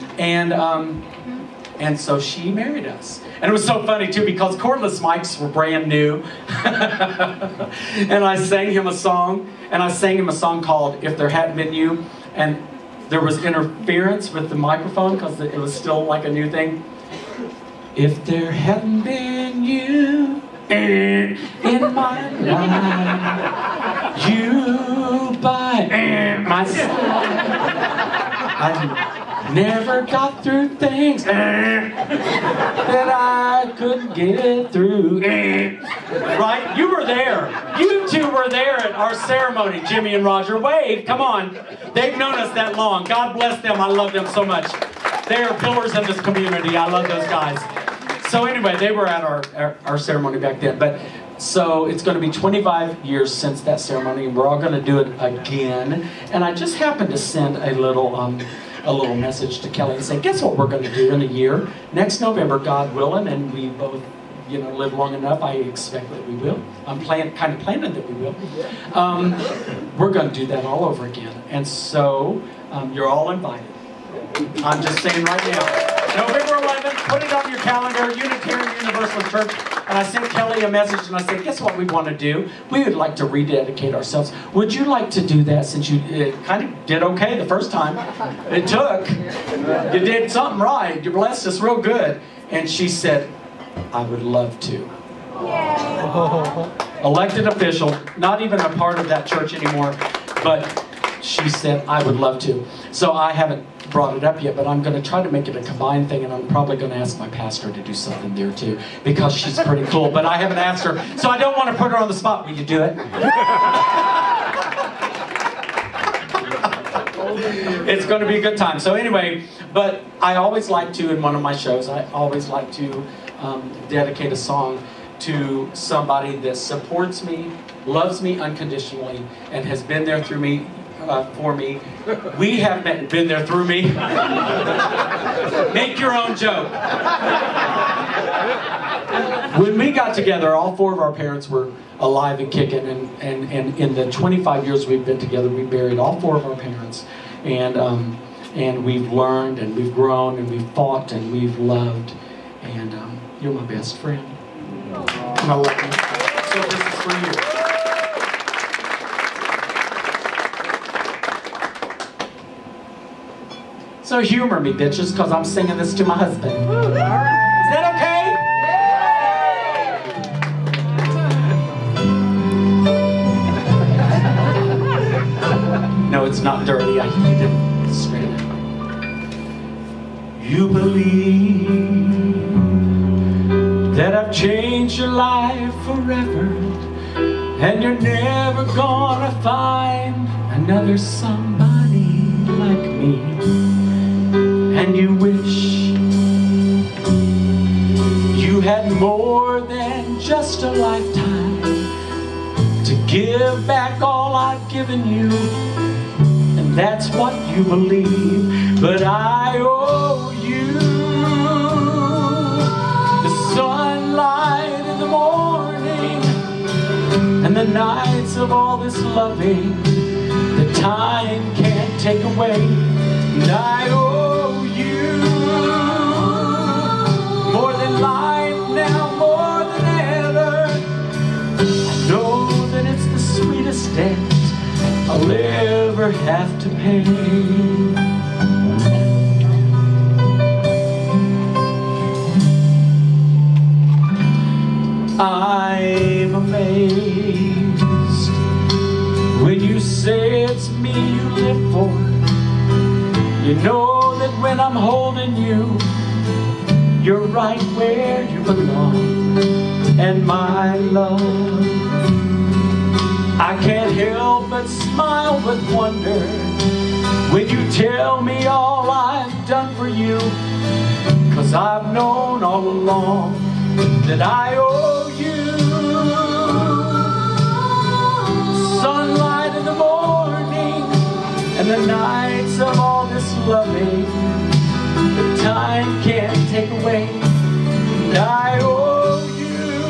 And so she married us. And it was so funny too, because cordless mics were brand new. And I sang him a song, called If There Hadn't Been You. And there was interference with the microphone because it was still like a new thing. If there hadn't been you, in my life. You by my side. I never got through things that I couldn't get through. Right? You were there. You two were there at our ceremony, Jimmy and Roger. Wave, come on. They've known us that long. God bless them. I love them so much. They are pillars of this community. I love those guys. So anyway, they were at our ceremony back then. But so it's going to be 25 years since that ceremony, and we're all going to do it again. And I just happened to send a little message to Kelly and say, guess what we're going to do in a year? Next November, God willing, and we both, live long enough. I expect that we will. I'm kind of planning that we will. We're going to do that all over again. And so you're all invited. I'm just saying right now, November 11th, put it on your calendar, Unitarian Universal Church. And I sent Kelly a message and I said, guess what we want to do? We would like to rededicate ourselves. Would you like to do that since you kind of did okay the first time? It took. You did something right. You blessed us real good. And she said, I would love to. Elected official, not even a part of that church anymore, but she said, I would love to. So I haven't brought it up yet, but I'm going to try to make it a combined thing, and I'm probably going to ask my pastor to do something there too, because she's pretty cool, but I haven't asked her, so I don't want to put her on the spot. Will you do it? It's going to be a good time. So anyway, but I always like to, in one of my shows, I always like to dedicate a song to somebody that supports me, loves me unconditionally, and has been there through me, for me. We have been there through me. Make your own joke. When we got together, all four of our parents were alive and kicking, and in the 25 years we've been together, we buried all four of our parents, and we've learned, and we've grown, and we've fought, and we've loved, and you're my best friend. And I love you. So this is for you. So humor me, bitches, because I'm singing this to my husband. Is that okay? No, it's not dirty. I need it straight up. You believe that I've changed your life forever, and you're never gonna find another somebody like me. And you wish you had more than just a lifetime to give back all I've given you, and that's what you believe. But I owe you the sunlight in the morning and the nights of all this loving that time can't take away. And I owe you more than life now, more than ever. I know that it's the sweetest debt I'll ever have to pay. I'm amazed when you say it's me you live for. You know that when I'm holding you, you're right where you belong. And my love, I can't help but smile with wonder when you tell me all I've done for you. 'Cause I've known all along that I owe you sunlight in the morning and the nights of all this loving that time can't take away. And I owe you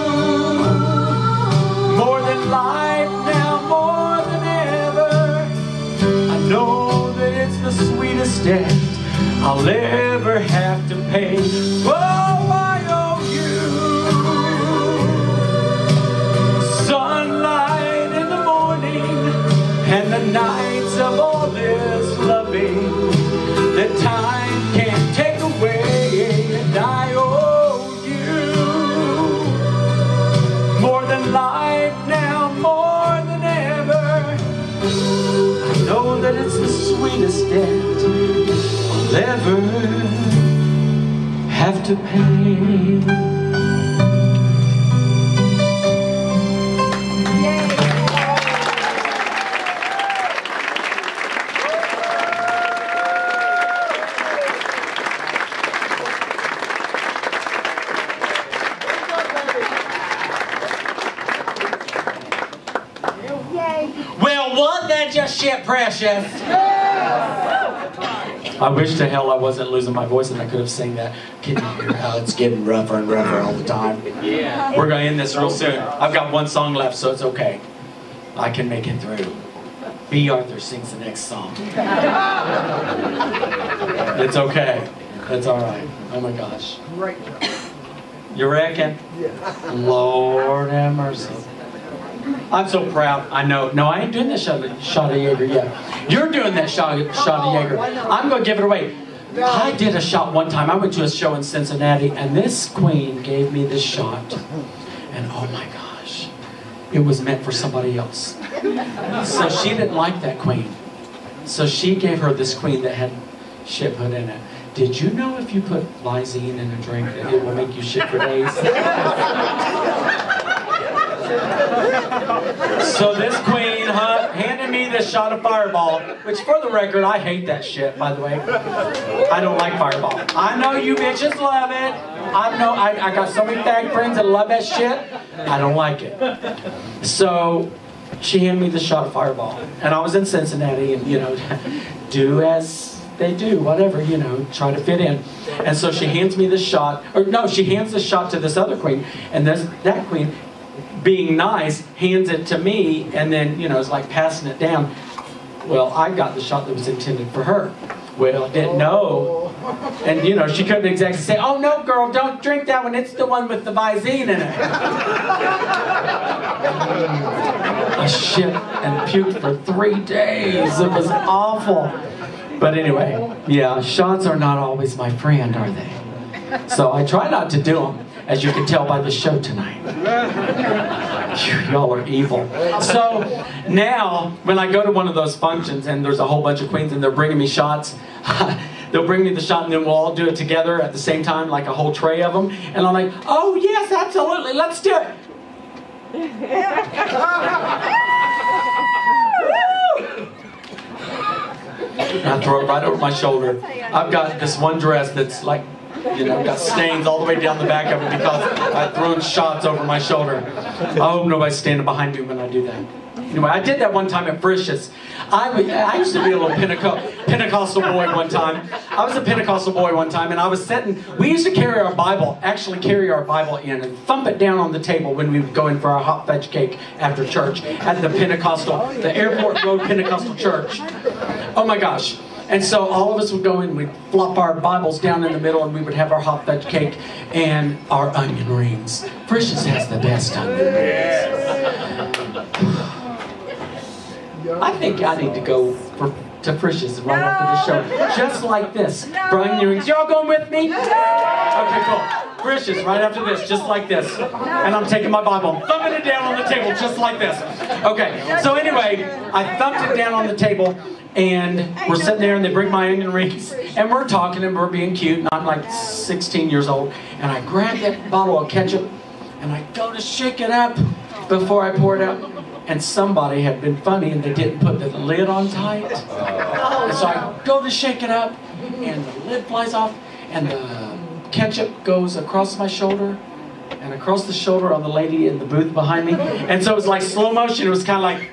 more than life now, more than ever. I know that it's the sweetest debt I'll ever have to pay. Oh, I owe you sunlight in the morning and the nights of all this loving that time can't take away. And I owe you that it's the sweetest debt I'll ever have to pay. Well, wasn't that just shit precious? I wish to hell I wasn't losing my voice and I could have sang that. Can you hear how it's getting rougher and rougher all the time? Yeah. We're going to end this real soon. I've got one song left, so it's okay. I can make it through. B. Arthur sings the next song. It's okay. It's all right. Oh my gosh. You reckon? Lord have mercy. I'm so proud. I know. No, I ain't doing that shot of Jaeger yet. You're doing that shot of Jaeger. I'm going to give it away. I did a shot one time. I went to a show in Cincinnati, and this queen gave me this shot. And oh my gosh, it was meant for somebody else. So she didn't like that queen. So she gave her this queen that had shit put in it. Did you know if you put Lysine in a drink that it will make you shit for days? So this queen handed me this shot of Fireball, which for the record, I hate that shit, by the way. I don't like Fireball. I know you bitches love it. I got so many fag friends that love that shit. I don't like it. So she handed me the shot of Fireball. And I was in Cincinnati and, you know, do as they do, whatever, you know, try to fit in. And so she hands me this shot, or no, she hands the shot to this other queen, and that queen, being nice, hands it to me, and then, you know, it's like passing it down. Well, I got the shot that was intended for her. Well, I didn't know. And, you know, she couldn't exactly say, oh, no, girl, don't drink that one. It's the one with the Visine in it. I shit and puked for 3 days. It was awful. But anyway, yeah, shots are not always my friend, are they? So I try not to do them, as you can tell by the show tonight. Y'all are evil. So now, when I go to one of those functions and there's a whole bunch of queens and they're bringing me shots, they'll bring me the shot and then we'll all do it together at the same time, like a whole tray of them. And I'm like, oh yes, absolutely, let's do it. And I throw it right over my shoulder. I've got this one dress that's like, you know, got stains all the way down the back of it because I've thrown shots over my shoulder. I hope nobody's standing behind me when I do that. Anyway, I did that one time at Frisch's. I used to be a little Pentecostal boy one time. I was a Pentecostal boy one time, and I was sitting, we used to carry our Bible in and thump it down on the table when we would go in for our hot fudge cake after church at the Airport Road Pentecostal Church. Oh my gosh. And so all of us would go in, we'd flop our Bibles down in the middle, and we would have our hot fudge cake and our onion rings. Frisch's has the best onion rings. I think I need to go to Frisch's right after the show, just like this. For onion rings. Y'all going with me? Okay, cool. Frisch's right after this, just like this. And I'm taking my Bible, thumping it down on the table, just like this. Okay, so anyway, I thumped it down on the table, and we're sitting there and they bring my onion rings and we're talking and we're being cute, and I'm like 16 years old, and I grab that bottle of ketchup and I go to shake it up before I pour it out, and somebody had been funny and they didn't put the lid on tight. And so I go to shake it up and the lid flies off and the ketchup goes across my shoulder and across the shoulder on the lady in the booth behind me, and so it was like slow motion. It was kind of like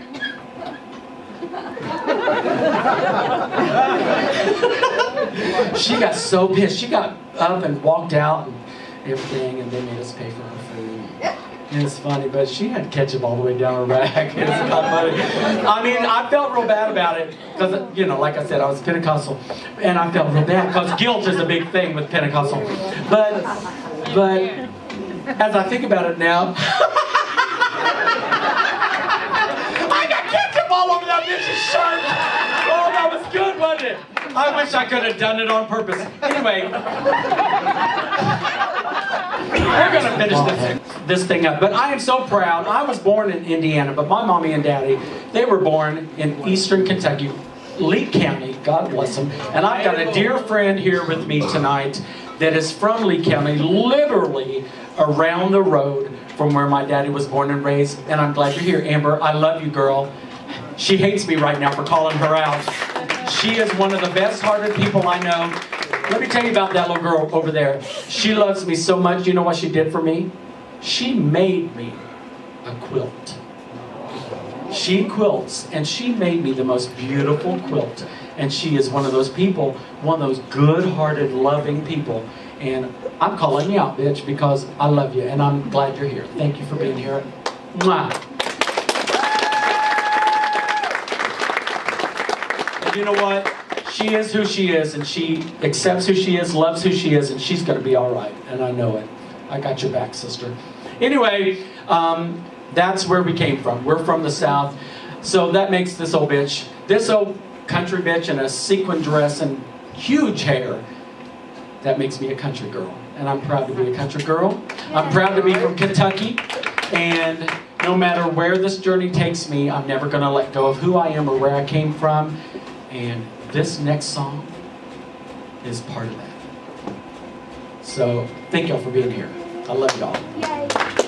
she got so pissed. She got up and walked out and everything, and they made us pay for her food. And it's funny, but she had ketchup all the way down her back. It's not funny. I mean, I felt real bad about it because, you know, like I said, I was Pentecostal, and I felt real bad because guilt is a big thing with Pentecostal. But as I think about it now, I got ketchup all over that bitch's shirt. Oh, that was good, wasn't it? I wish I could have done it on purpose. Anyway, we're going to finish this thing up. But I am so proud. I was born in Indiana, but my mommy and daddy, they were born in eastern Kentucky, Lee County, God bless them. And I've got a dear friend here with me tonight that is from Lee County, literally around the road from where my daddy was born and raised. And I'm glad you're here, Amber. I love you, girl. She hates me right now for calling her out. She is one of the best-hearted people I know. Let me tell you about that little girl over there. She loves me so much. You know what she did for me? She made me a quilt. She quilts, and she made me the most beautiful quilt. And she is one of those people, one of those good-hearted, loving people. And I'm calling you out, bitch, because I love you, and I'm glad you're here. Thank you for being here. Mwah. And you know what? She is who she is, and she accepts who she is, loves who she is, and she's going to be all right. And I know it. I got your back, sister. Anyway, that's where we came from. We're from the South. So that makes this old bitch, this old country bitch in a sequin dress and huge hair, that makes me a country girl. And I'm proud to be a country girl. I'm proud to be from Kentucky. And no matter where this journey takes me, I'm never going to let go of who I am or where I came from. And this next song is part of that. So thank y'all for being here. I love y'all. Yay.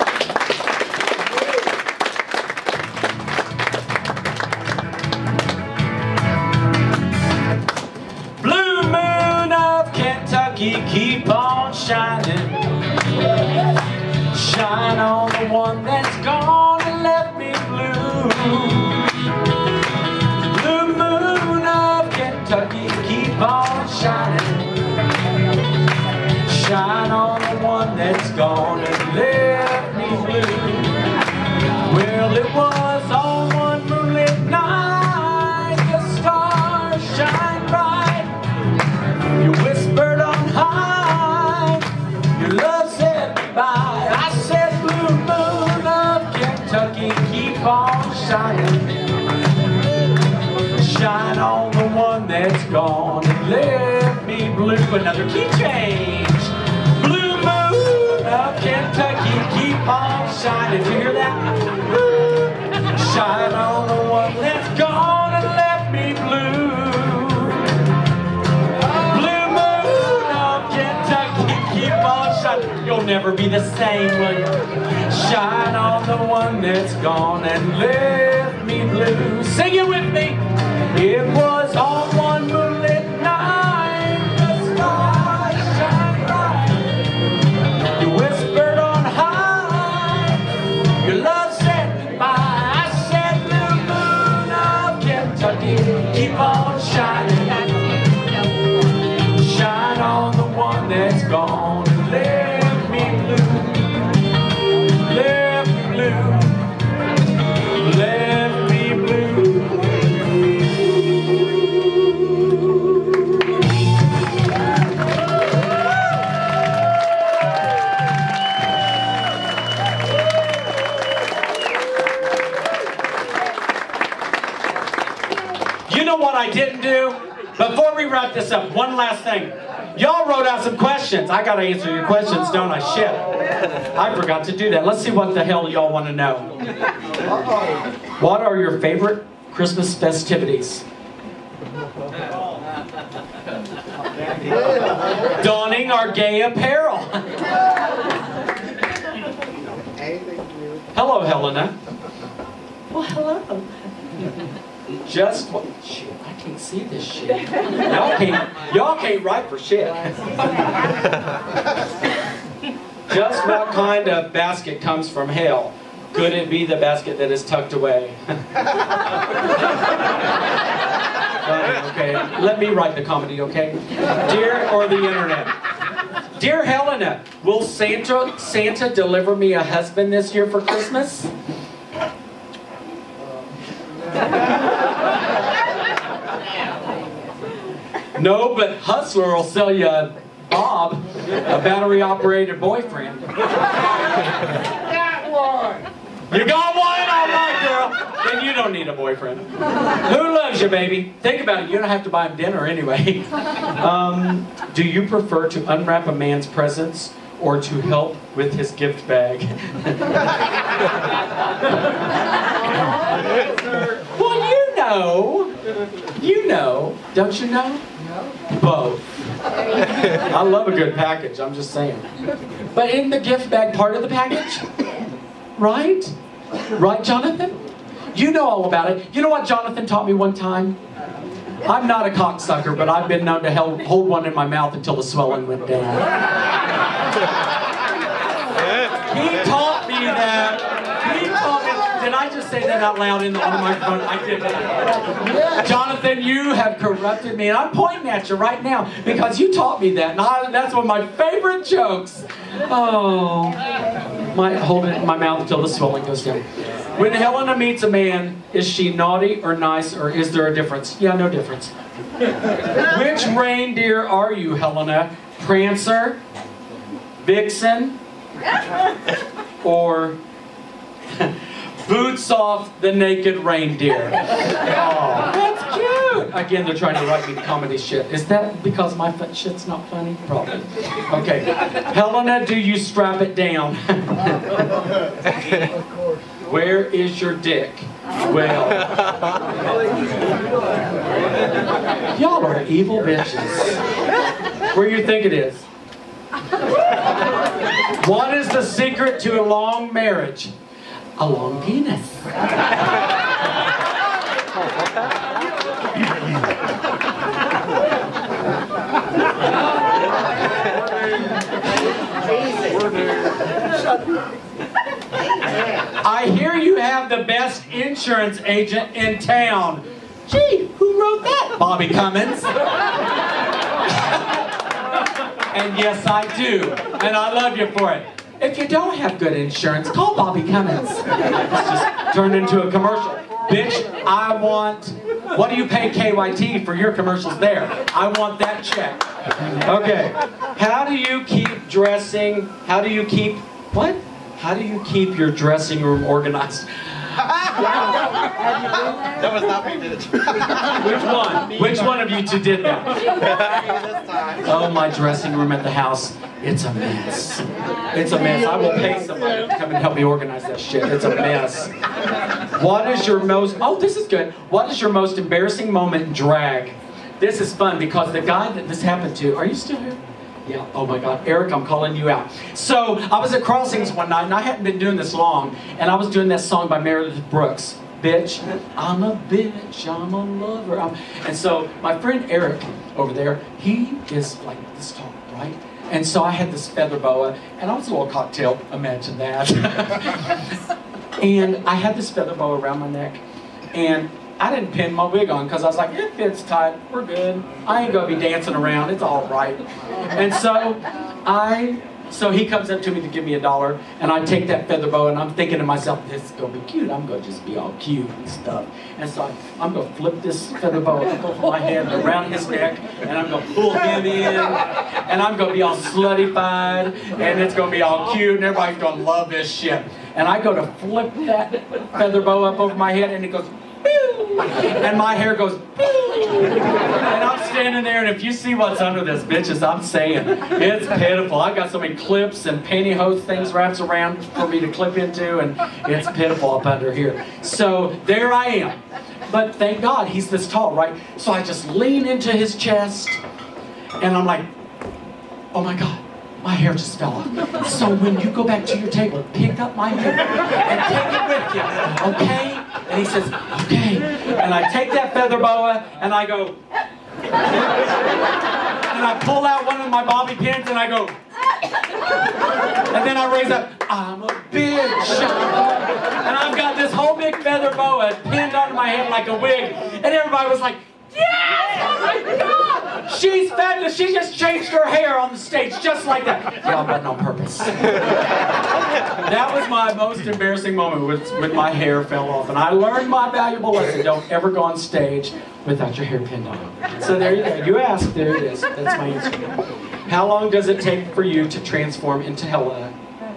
Blue moon of Kentucky, keep on shining. Shine on the one that's gone and left me blue. Blue moon of Kentucky, keep on shining. Shine on the one that's gone and left me blue. Well, it was on one moonlit night, the stars shine bright. You whispered on high, your love said goodbye. I said, blue moon of Kentucky, keep on shining. Shine on the one that's gone and left me blue. Another key change. Blue moon of Kentucky, keep on shining. Did you hear that? Shine on the one that's gone and left me blue. Blue moon of Kentucky, keep on shining. You'll never be the same, will you? Shine on the one that's gone and left me blue. Sing it with me. It was on one moonlit night, the stars shine bright. You whispered on high, your love said goodbye. I said, blue moon of Kentucky, keep on shining. Shine on the one that's gone and left me blue. Left me blue. Left me blue. You know what I didn't do? Before we wrap this up, one last thing. Y'all wrote out some questions. I gotta answer your questions, don't I? Shit. I forgot to do that. Let's see what the hell y'all want to know. What are your favorite Christmas festivities? Donning our gay apparel. Hello, Helena. Well, hello. Just what? Shit, I can't see this shit. Y'all can't write for shit. Just what kind of basket comes from hell? Could it be the basket that is tucked away? Okay, let me write the comedy, okay? Dear, or the internet. Dear Helena, will Santa deliver me a husband this year for Christmas? No, but Hustler will sell you a Bob, a battery-operated boyfriend. Got one. You got one? All right, girl. Then you don't need a boyfriend. Who loves you, baby? Think about it. You don't have to buy him dinner anyway. Do you prefer to unwrap a man's presents or to help with his gift bag? Well, you know. know, don't you know? No. Both. I love a good package, I'm just saying. But isn't the gift bag part of the package? Right? Right, Jonathan? You know all about it. You know what Jonathan taught me one time? I'm not a cocksucker, but I've been known to hold one in my mouth until the swelling went down. He taught me that. He taught me. Did I just say that out loud on the microphone? I did that. Jonathan, you have corrupted me. And I'm pointing at you right now because you taught me that. And that's one of my favorite jokes. Oh. Hold it in my mouth until the swelling goes down. When Helena meets a man, is she naughty or nice, or is there a difference? Yeah, no difference. Which reindeer are you, Helena? Prancer, Vixen, or Boots Off the Naked Reindeer? Oh, that's cute. Again, they're trying to write me comedy shit. Is that because my shit's not funny? Probably. Okay. Helena, do you strap it down? Of course. Where is your dick? Well, y'all are evil bitches. Where you think it is? What is the secret to a long marriage? A long penis. I hear you have the best insurance agent in town. Gee, who wrote that? Bobby Cummins. And yes, I do. And I love you for it. If you don't have good insurance, call Bobby Cummins. It's just turned into a commercial. Bitch, I want... What do you pay KYT for your commercials there? I want that check. Okay. How do you keep dressing... How do you keep... What? How do you keep your dressing room organized? That was not me, did it? Which one? Which one of you two did that? Oh, my dressing room at the house. It's a mess. It's a mess. I will pay somebody to come and help me organize that shit. It's a mess. What is your most... Oh, this is good. What is your most embarrassing moment in drag? This is fun because the guy that this happened to... Are you still here? Yeah, oh my God, Eric, I'm calling you out. So, I was at Crossings one night, and I hadn't been doing this long, and I was doing that song by Meredith Brooks. Bitch, I'm a bitch, I'm a lover. And so, my friend Eric over there, he is like this tall, right? And so I had this feather boa, and I was a little cocktail, imagine that. And I had this feather boa around my neck, and I didn't pin my wig on because I was like, it fits tight, we're good. I ain't gonna be dancing around, it's all right. And so he comes up to me to give me $1, and I take that feather boa, and I'm thinking to myself, this is gonna be cute. I'm gonna just be all cute and stuff. And so I'm gonna flip this feather boa up over my head around his neck, and I'm gonna pull him in, and I'm gonna be all sluttified, and it's gonna be all cute, and everybody's gonna love this shit. And I go to flip that feather boa up over my head, and it goes, and my hair goes, and I'm standing there, and if you see what's under this, bitches, I'm saying, it's pitiful. I've got so many clips and pantyhose things wrapped around for me to clip into, and it's pitiful up under here. So there I am. But thank God he's this tall, right? So I just lean into his chest, and I'm like, oh my God. My hair just fell off. So when you go back to your table, pick up my hair and take it with you, okay? And he says, okay. And I take that feather boa and I go, and I pull out one of my bobby pins and I go, and then I raise up, I'm a bitch. And I've got this whole big feather boa pinned onto my head like a wig. And everybody was like, yes! Oh my God! She's fabulous. She just changed her hair on the stage just like that. Yeah, it wasn't on purpose. That was my most embarrassing moment when my hair fell off. And I learned my valuable lesson. Don't ever go on stage without your hair pinned on. So there you go. You asked. There it is. That's my answer. How long does it take for you to transform into Helena?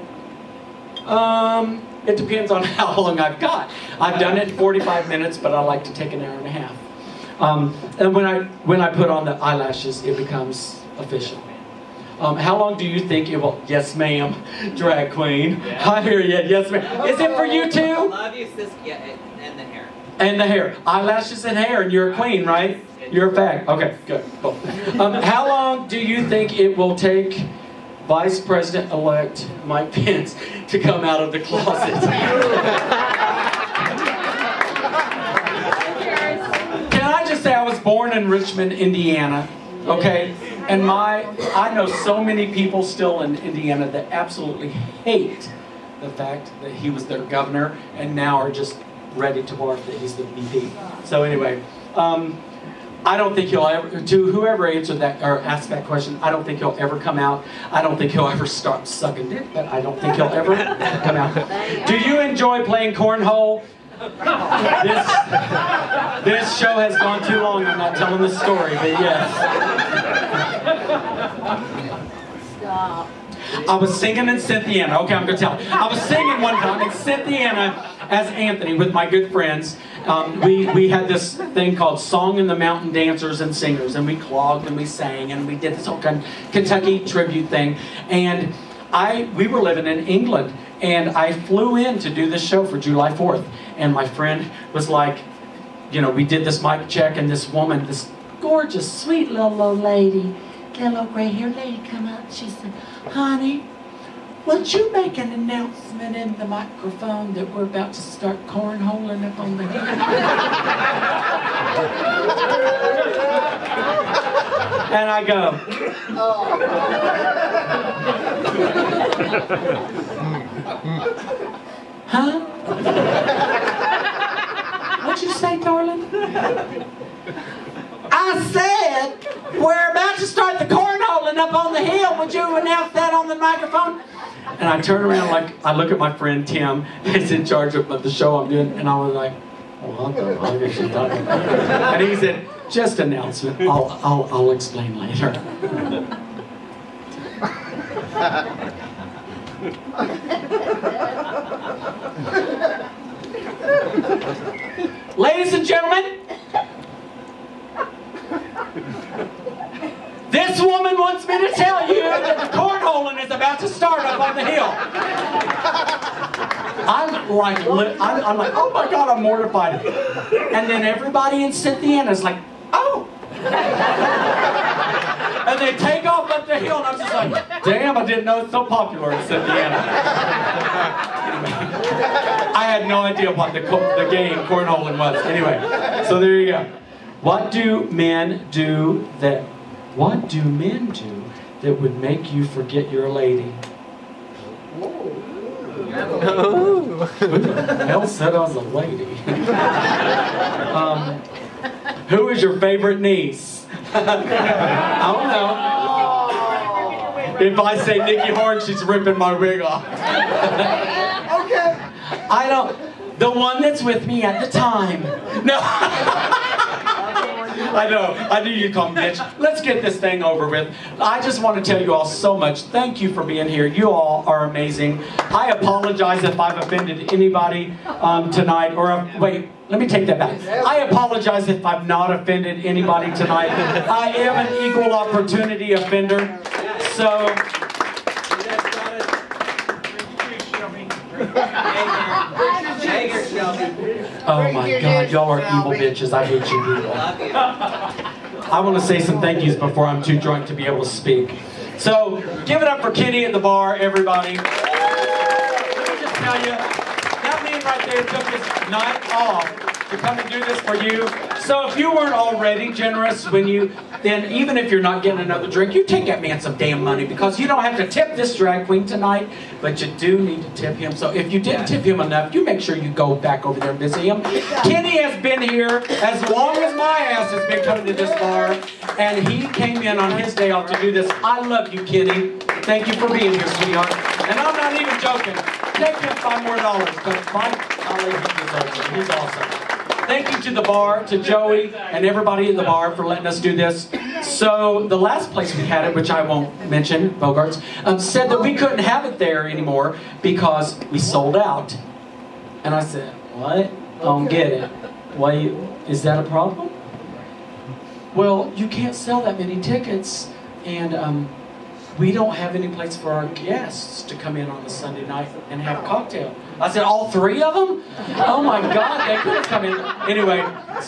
It depends on how long I've got. I've done it in 45 minutes, but I like to take an hour and a half. And when I put on the eyelashes, it becomes official. How long do you think it will? Yes, ma'am. Drag queen. Yeah. I hear you. Yes, ma'am. Is it for you too? I love you, sis. Yeah, and the hair. And the hair. Eyelashes and hair, and you're a queen, right? You're a fag. Okay, good. Cool. How long do you think it will take Vice President-elect Mike Pence to come out of the closet? Can I just say I was born in Richmond, Indiana, okay? And I know so many people still in Indiana that absolutely hate the fact that he was their governor and now are just ready to bark that he's the VP. So anyway, I don't think he'll ever, to whoever answered that or asked that question, I don't think he'll ever come out. I don't think he'll ever start sucking dick, but I don't think he'll ever come out. Do you enjoy playing cornhole? This show has gone too long. I'm not telling the story, but yes. Stop. I was singing in Cynthiana. Okay, I'm going to tell. I was singing one time in Cynthiana as Anthony with my good friends. We had this thing called Song in the Mountain Dancers and Singers, and we clogged and we sang and we did this whole Kentucky tribute thing. And we were living in England, and I flew in to do this show for July 4th. And my friend was like, you know, we did this mic check, and this woman, this gorgeous, sweet little old lady, little gray-haired lady come up. She said, "Honey, would you make an announcement in the microphone that we're about to start cornholing up on the hill?" And I go, "Huh? What'd you say, darling?" "I said, we're about to start the cornholing up on the hill. Would you announce that on the microphone?" And I turn around, like, I look at my friend Tim, who's in charge of the show I'm doing, and I was like, "What the fuck is she talking about?" And he said, "Just announcement. I'll explain later." Ladies and gentlemen, this woman wants me to tell you that the cornholing is about to start up on the hill. I'm like, oh my God, I'm mortified. And then everybody in Cynthiana is like, "Oh." And they take off up the hill, and I'm just like, damn, I didn't know it's so popular in Cynthiana. I had no idea what the game cornholing was. Anyway, so there you go. What do men do that would make you forget you're a lady? Who the hell said I was a lady? Who is your favorite niece? I don't know. If I say Nikki Horn, she's ripping my wig off. Okay. I don't. The one that's with me at the time. No. I know. I knew you'd call me bitch. Let's get this thing over with. I just want to tell you all so much. Thank you for being here. You all are amazing. I apologize if I've offended anybody tonight. Wait, let me take that back. I apologize if I've not offended anybody tonight. I am an equal opportunity offender. So... Oh my God, y'all are evil bitches. I hate you people. I want to say some thank yous before I'm too drunk to be able to speak. So, give it up for Kenny at the bar, everybody. Let me just tell you, that man right there took his night off to come and do this for you. So if you weren't already generous then even if you're not getting another drink, you take that man some damn money, because you don't have to tip this drag queen tonight, but you do need to tip him. So if you didn't tip him enough, you make sure you go back over there and visit him. Kenny has been here as long as my ass has been coming to this bar, and he came in on his day off to do this. I love you, Kenny. Thank you for being here, sweetheart. And I'm not even joking. Take him $5 more, because my colleague, he deserves it. He's awesome. Thank you to the bar, to Joey, and everybody in the bar for letting us do this. So the last place we had it, which I won't mention, Bogarts, said that we couldn't have it there anymore because we sold out. And I said, what? I don't get it. Why? Is that a problem? Well, you can't sell that many tickets, and we don't have any place for our guests to come in on a Sunday night and have a cocktail. I said, all 3 of them? Oh my God, they could have come in. Anyway,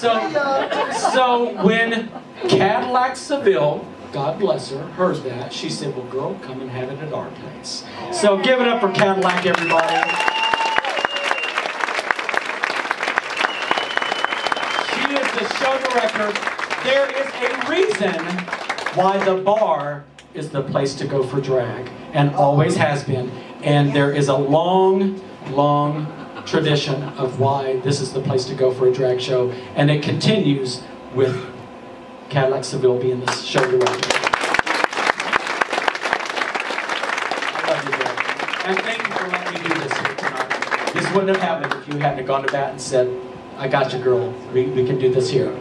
so when Cadillac Seville, God bless her, heard that, she said, well, girl, come and have it at our place. So give it up for Cadillac, everybody. She is the show director. There is a reason why the bar is the place to go for drag, and always has been. And there is a long, long tradition of why this is the place to go for a drag show, and it continues with Cadillac Seville being the show director. I love you, Deborah. And thank you for letting me do this here tonight. This wouldn't have happened if you hadn't gone to bat and said, I got you, girl. We can do this here.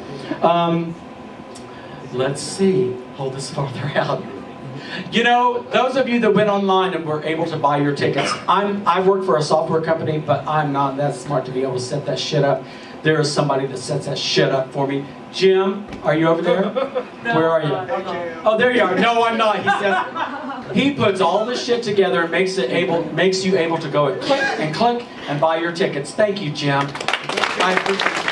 Let's see. Hold this farther out. You know, those of you that went online and were able to buy your tickets, I work for a software company, but I'm not that smart to be able to set that shit up. There is somebody that sets that shit up for me. Jim, are you over there? No, where are you? Oh, there you are. No, I'm not. He says he puts all this shit together and makes you able to go and click and buy your tickets. Thank you, Jim. I appreciate it.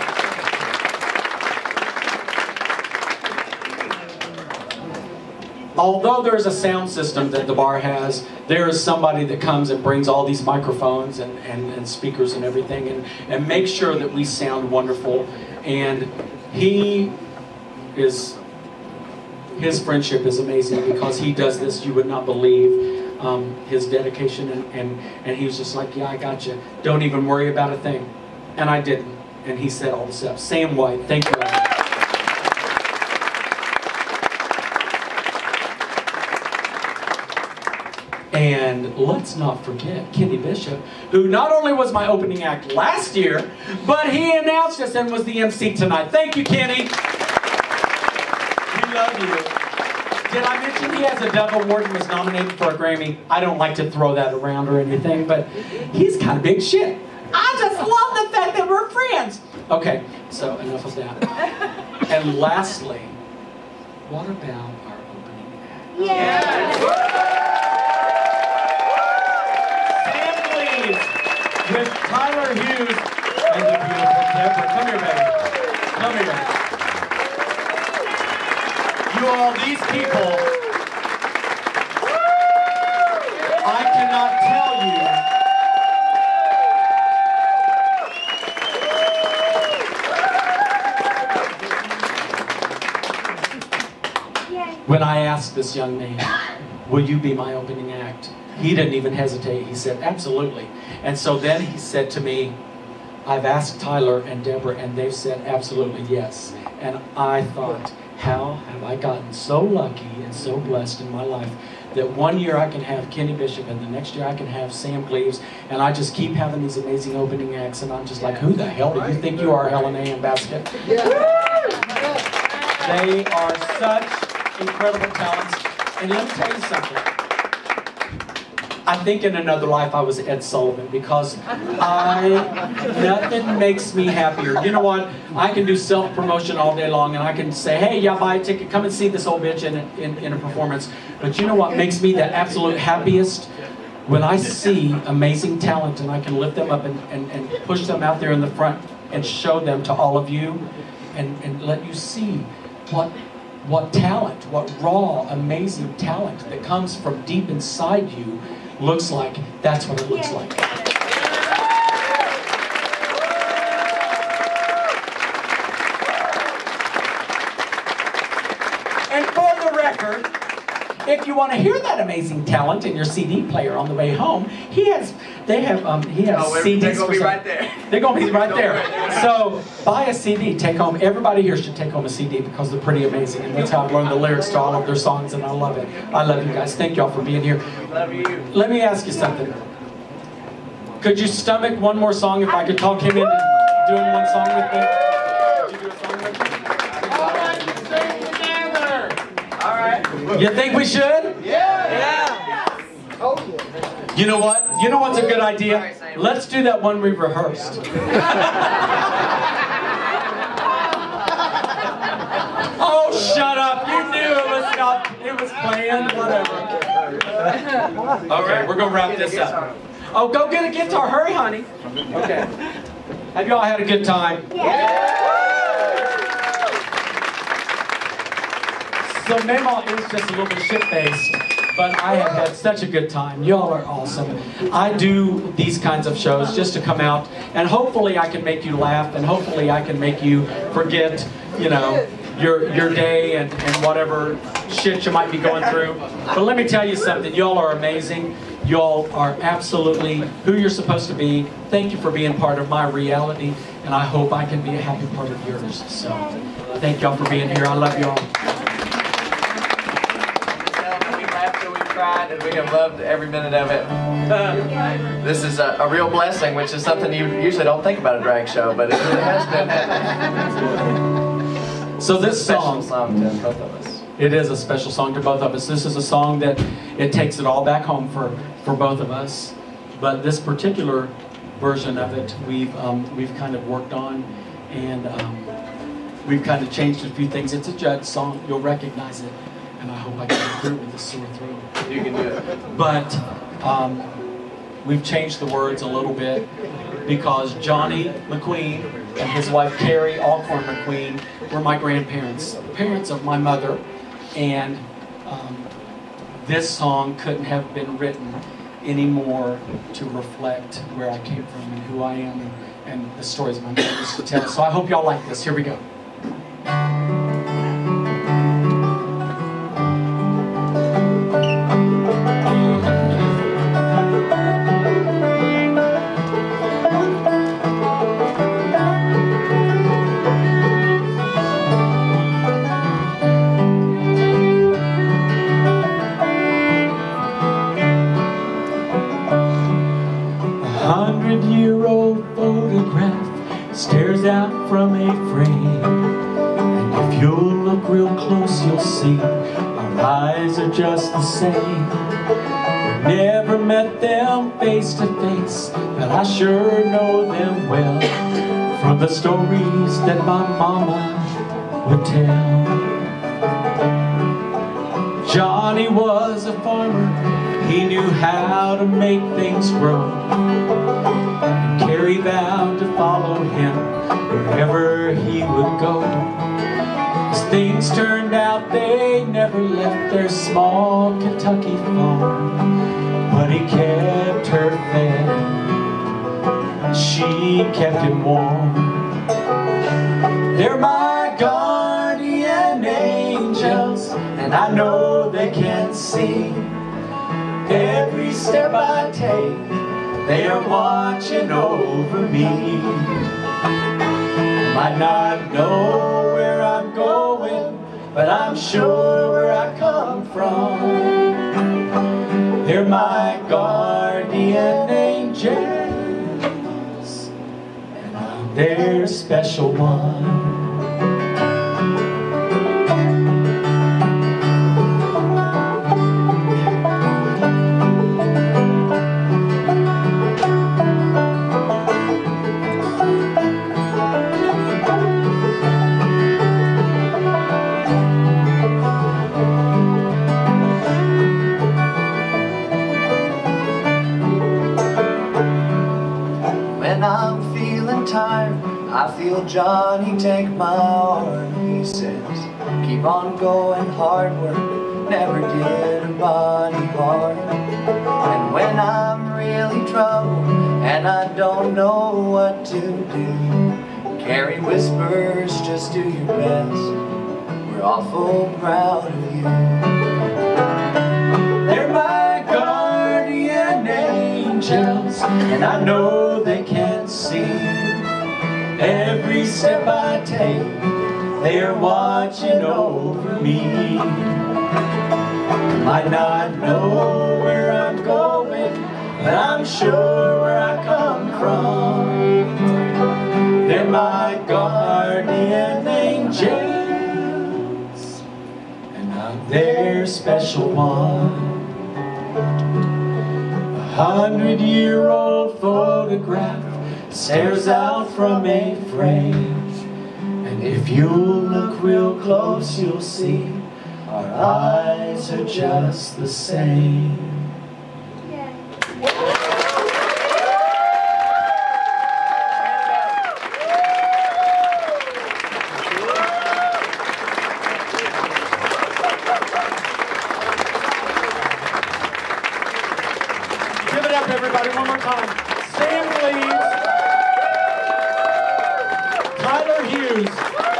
Although there is a sound system that the bar has, there is somebody that comes and brings all these microphones and speakers and everything and makes sure that we sound wonderful. And his friendship is amazing because he does this, you would not believe his dedication. And he was just like, yeah, I got you. Don't even worry about a thing. And I didn't. And he set all this up. Sam White, thank you. And let's not forget Kenny Bishop, who not only was my opening act last year, but he announced us and was the MC tonight. Thank you, Kenny. We love you. Did I mention he has a Dove Award and was nominated for a Grammy? I don't like to throw that around or anything, but he's kind of big shit. I just love the fact that we're friends. Okay, so enough of that. And lastly, what about our opening act? Yeah. With Tyler Hughes and the beautiful Deborah. Come here, baby. Come here. You all, these people, I cannot tell you. When I asked this young man, will you be my opening act? He didn't even hesitate. He said, absolutely. And so then he said to me, I've asked Tyler and Deborah, and they've said absolutely yes. And I thought, how have I gotten so lucky and so blessed in my life that one year I can have Kenny Bishop and the next year I can have Sam Gleaves, and I just keep having these amazing opening acts, and I'm just like, who the hell do you think you are, Helena Handbasket? They are such incredible talents. And let me tell you something. I think in another life I was Ed Sullivan because nothing makes me happier. You know what? I can do self-promotion all day long and I can say, hey, yeah, buy a ticket, come and see this old bitch in a performance. But you know what makes me the absolute happiest? When I see amazing talent and I can lift them up and push them out there in the front and show them to all of you and let you see what talent, what raw, amazing talent that comes from deep inside you looks like. That's what it looks like. And for the record, if you want to hear that amazing talent in your CD player on the way home, he has CDs. They're gonna be right there. They're gonna be right there. So buy a CD, take home. Everybody here should take home a CD because they're pretty amazing, and that's how I've learned the lyrics to all of their songs, and I love it. I love you guys. Thank y'all for being here. Love you. Let me ask you something. Could you stomach one more song if I could talk him into doing one song with me? Could you do a song with me? All right, you sing together. All right. You think we should? Yeah. You know what? You know what's a good idea? Let's do that one we rehearsed. Oh, shut up. You knew it was not, it was planned, whatever. Okay, we're going to wrap this up. Oh, go get a guitar. Hurry, honey. Okay. Have y'all had a good time? So Mamaw is just a little bit shit-faced, but I have had such a good time. Y'all are awesome. I do these kinds of shows just to come out, and hopefully I can make you laugh, and hopefully I can make you forget, you know, your day and whatever shit you might be going through. But let me tell you something, y'all are amazing. Y'all are absolutely who you're supposed to be. Thank you for being part of my reality, and I hope I can be a happy part of yours. So thank y'all for being here. I love y'all. We laughed and we cried, and we have loved every minute of it. This is a real blessing, which is something you usually don't think about a drag show, but it really has been. So this special song to both of us. It is a special song to both of us. This is a song that it takes it all back home for both of us. But this particular version of it, we've kind of worked on, and we've kind of changed a few things. It's a Judd song. You'll recognize it, and I hope I can do it with a sore throat. You can do it. But we've changed the words a little bit because Johnny McQueen and his wife Carrie Alcorn McQueen were my grandparents, parents of my mother, and this song couldn't have been written any more to reflect where I came from and who I am and the stories my mother used to tell. So I hope y'all like this. Here we go. 100-year-old photograph stares out from a frame, and if you'll look real close you'll see our eyes are just the same. We never met them face to face, but I sure know them well from the stories that my mama would tell. Johnny was a farmer, he knew how to make things grow, and Carrie vowed to follow him wherever he would go. As things turned out, they never left their small Kentucky farm, but he kept her fed, and she kept him warm. They're my guardian angels, and I know they can see every step I take. They are watching over me. Might not know where I'm going, but I'm sure where I come from. They're my guardian angels, and I'm their special one. I feel Johnny take my arm. He says, keep on going, hard work never did a body harm. And when I'm really troubled and I don't know what to do, Carrie whispers, just do your best, we're awful proud of you. They're my guardian angels, and I know they can see every step I take. They are watching over me. Might not know where I'm going, but I'm sure where I come from. They're my guardian angels, and I'm their special one. 100-year-old photograph stares out from a frame, and if you look real close you'll see our eyes are just the same. everybody, one more time. Sam Gleaves, Hughes,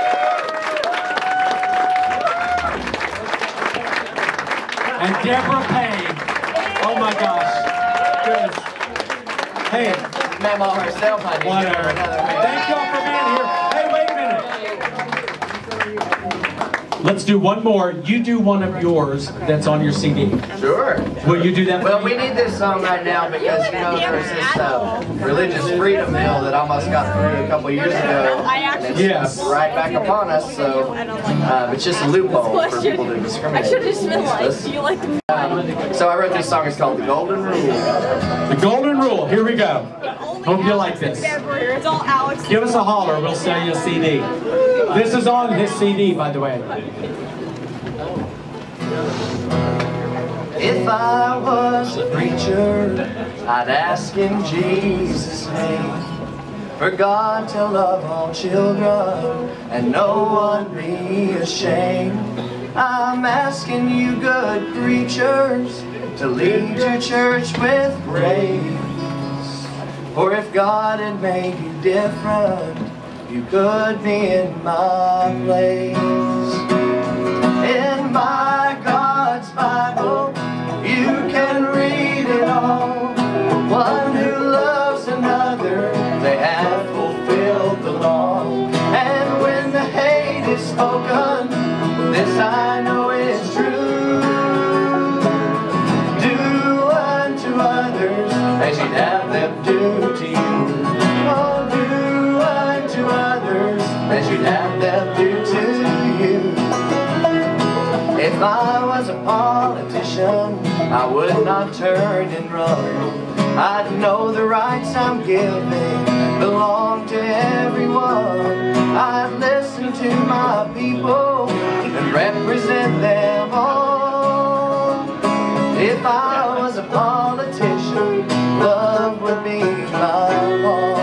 and Deborah Payne. Oh my gosh. Goodness. Hey, Mama herself, honey. whatever. Thank y'all for being here. Hey, wait a minute. Let's do one more. You do one of yours that's on your CD. Sure. Will you do that? Well, we need this song right now because, you know, there's this religious freedom bill that almost got through a couple years ago. And it's Yes. right back upon us, so it's just a loophole for people to discriminate against us. So I wrote this song. It's called The Golden Rule. The Golden Rule. Here we go. Hope you like this. It's all Alex. Give us a holler. We'll sell you a CD. This is on his CD, by the way. If I was a preacher, I'd ask in Jesus' name for God to love all children and no one be ashamed. I'm asking you good preachers to lead your church with grace. For if God had made you different, you could be in my place. In my God's Bible, you can read it all. One who loves another, they have fulfilled the law. And when the hate is spoken, this I know is true. Do unto others as you'd have them do to you. Oh, do unto others as you'd have them do to you. If I was a politician, I would not turn and run. I'd know the rights I'm giving belong to everyone. I'd listen to my people and represent them all. If I was a politician, love would be my law.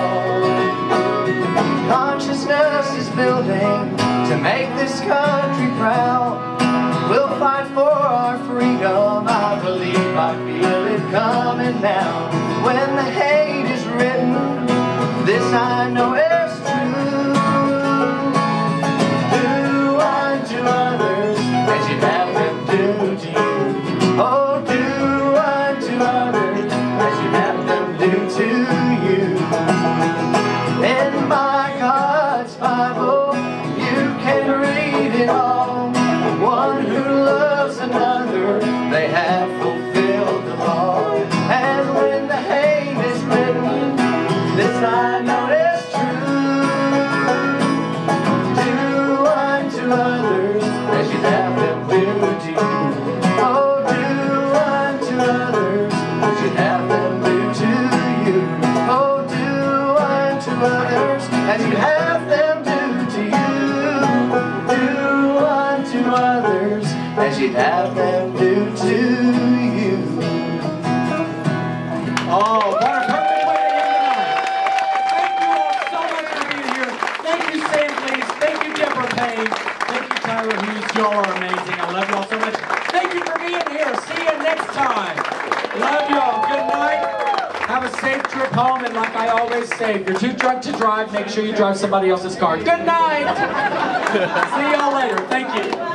Consciousness is building to make this country proud. We'll fight for our freedom, I believe, I feel it coming now. When the hate is written, this I know is true. Do unto others as you'd have them do to you. Oh, do unto others as you'd have them do to you. In my God's Bible, you can read it all. One who loves another, they have fulfilled the law. And when the hate is written, this I know is true. Do unto others as you'd have them do to you. Oh, do unto others as you'd have them do to you. Oh, do unto others as you'd have them do to you. Do unto others as you'd have them do to you. Oh, what a perfect way to end the night. Thank you all so much for being here. Thank you, Sam Gleaves. Thank you, Deborah Payne. Thank you, Hughes. Y'all are amazing. I love y'all so much. Thank you for being here. See you next time. Love y'all. Good night. Have a safe trip home. And like I always say, if you're too drunk to drive, make sure you drive somebody else's car. Good night. See y'all later. Thank you.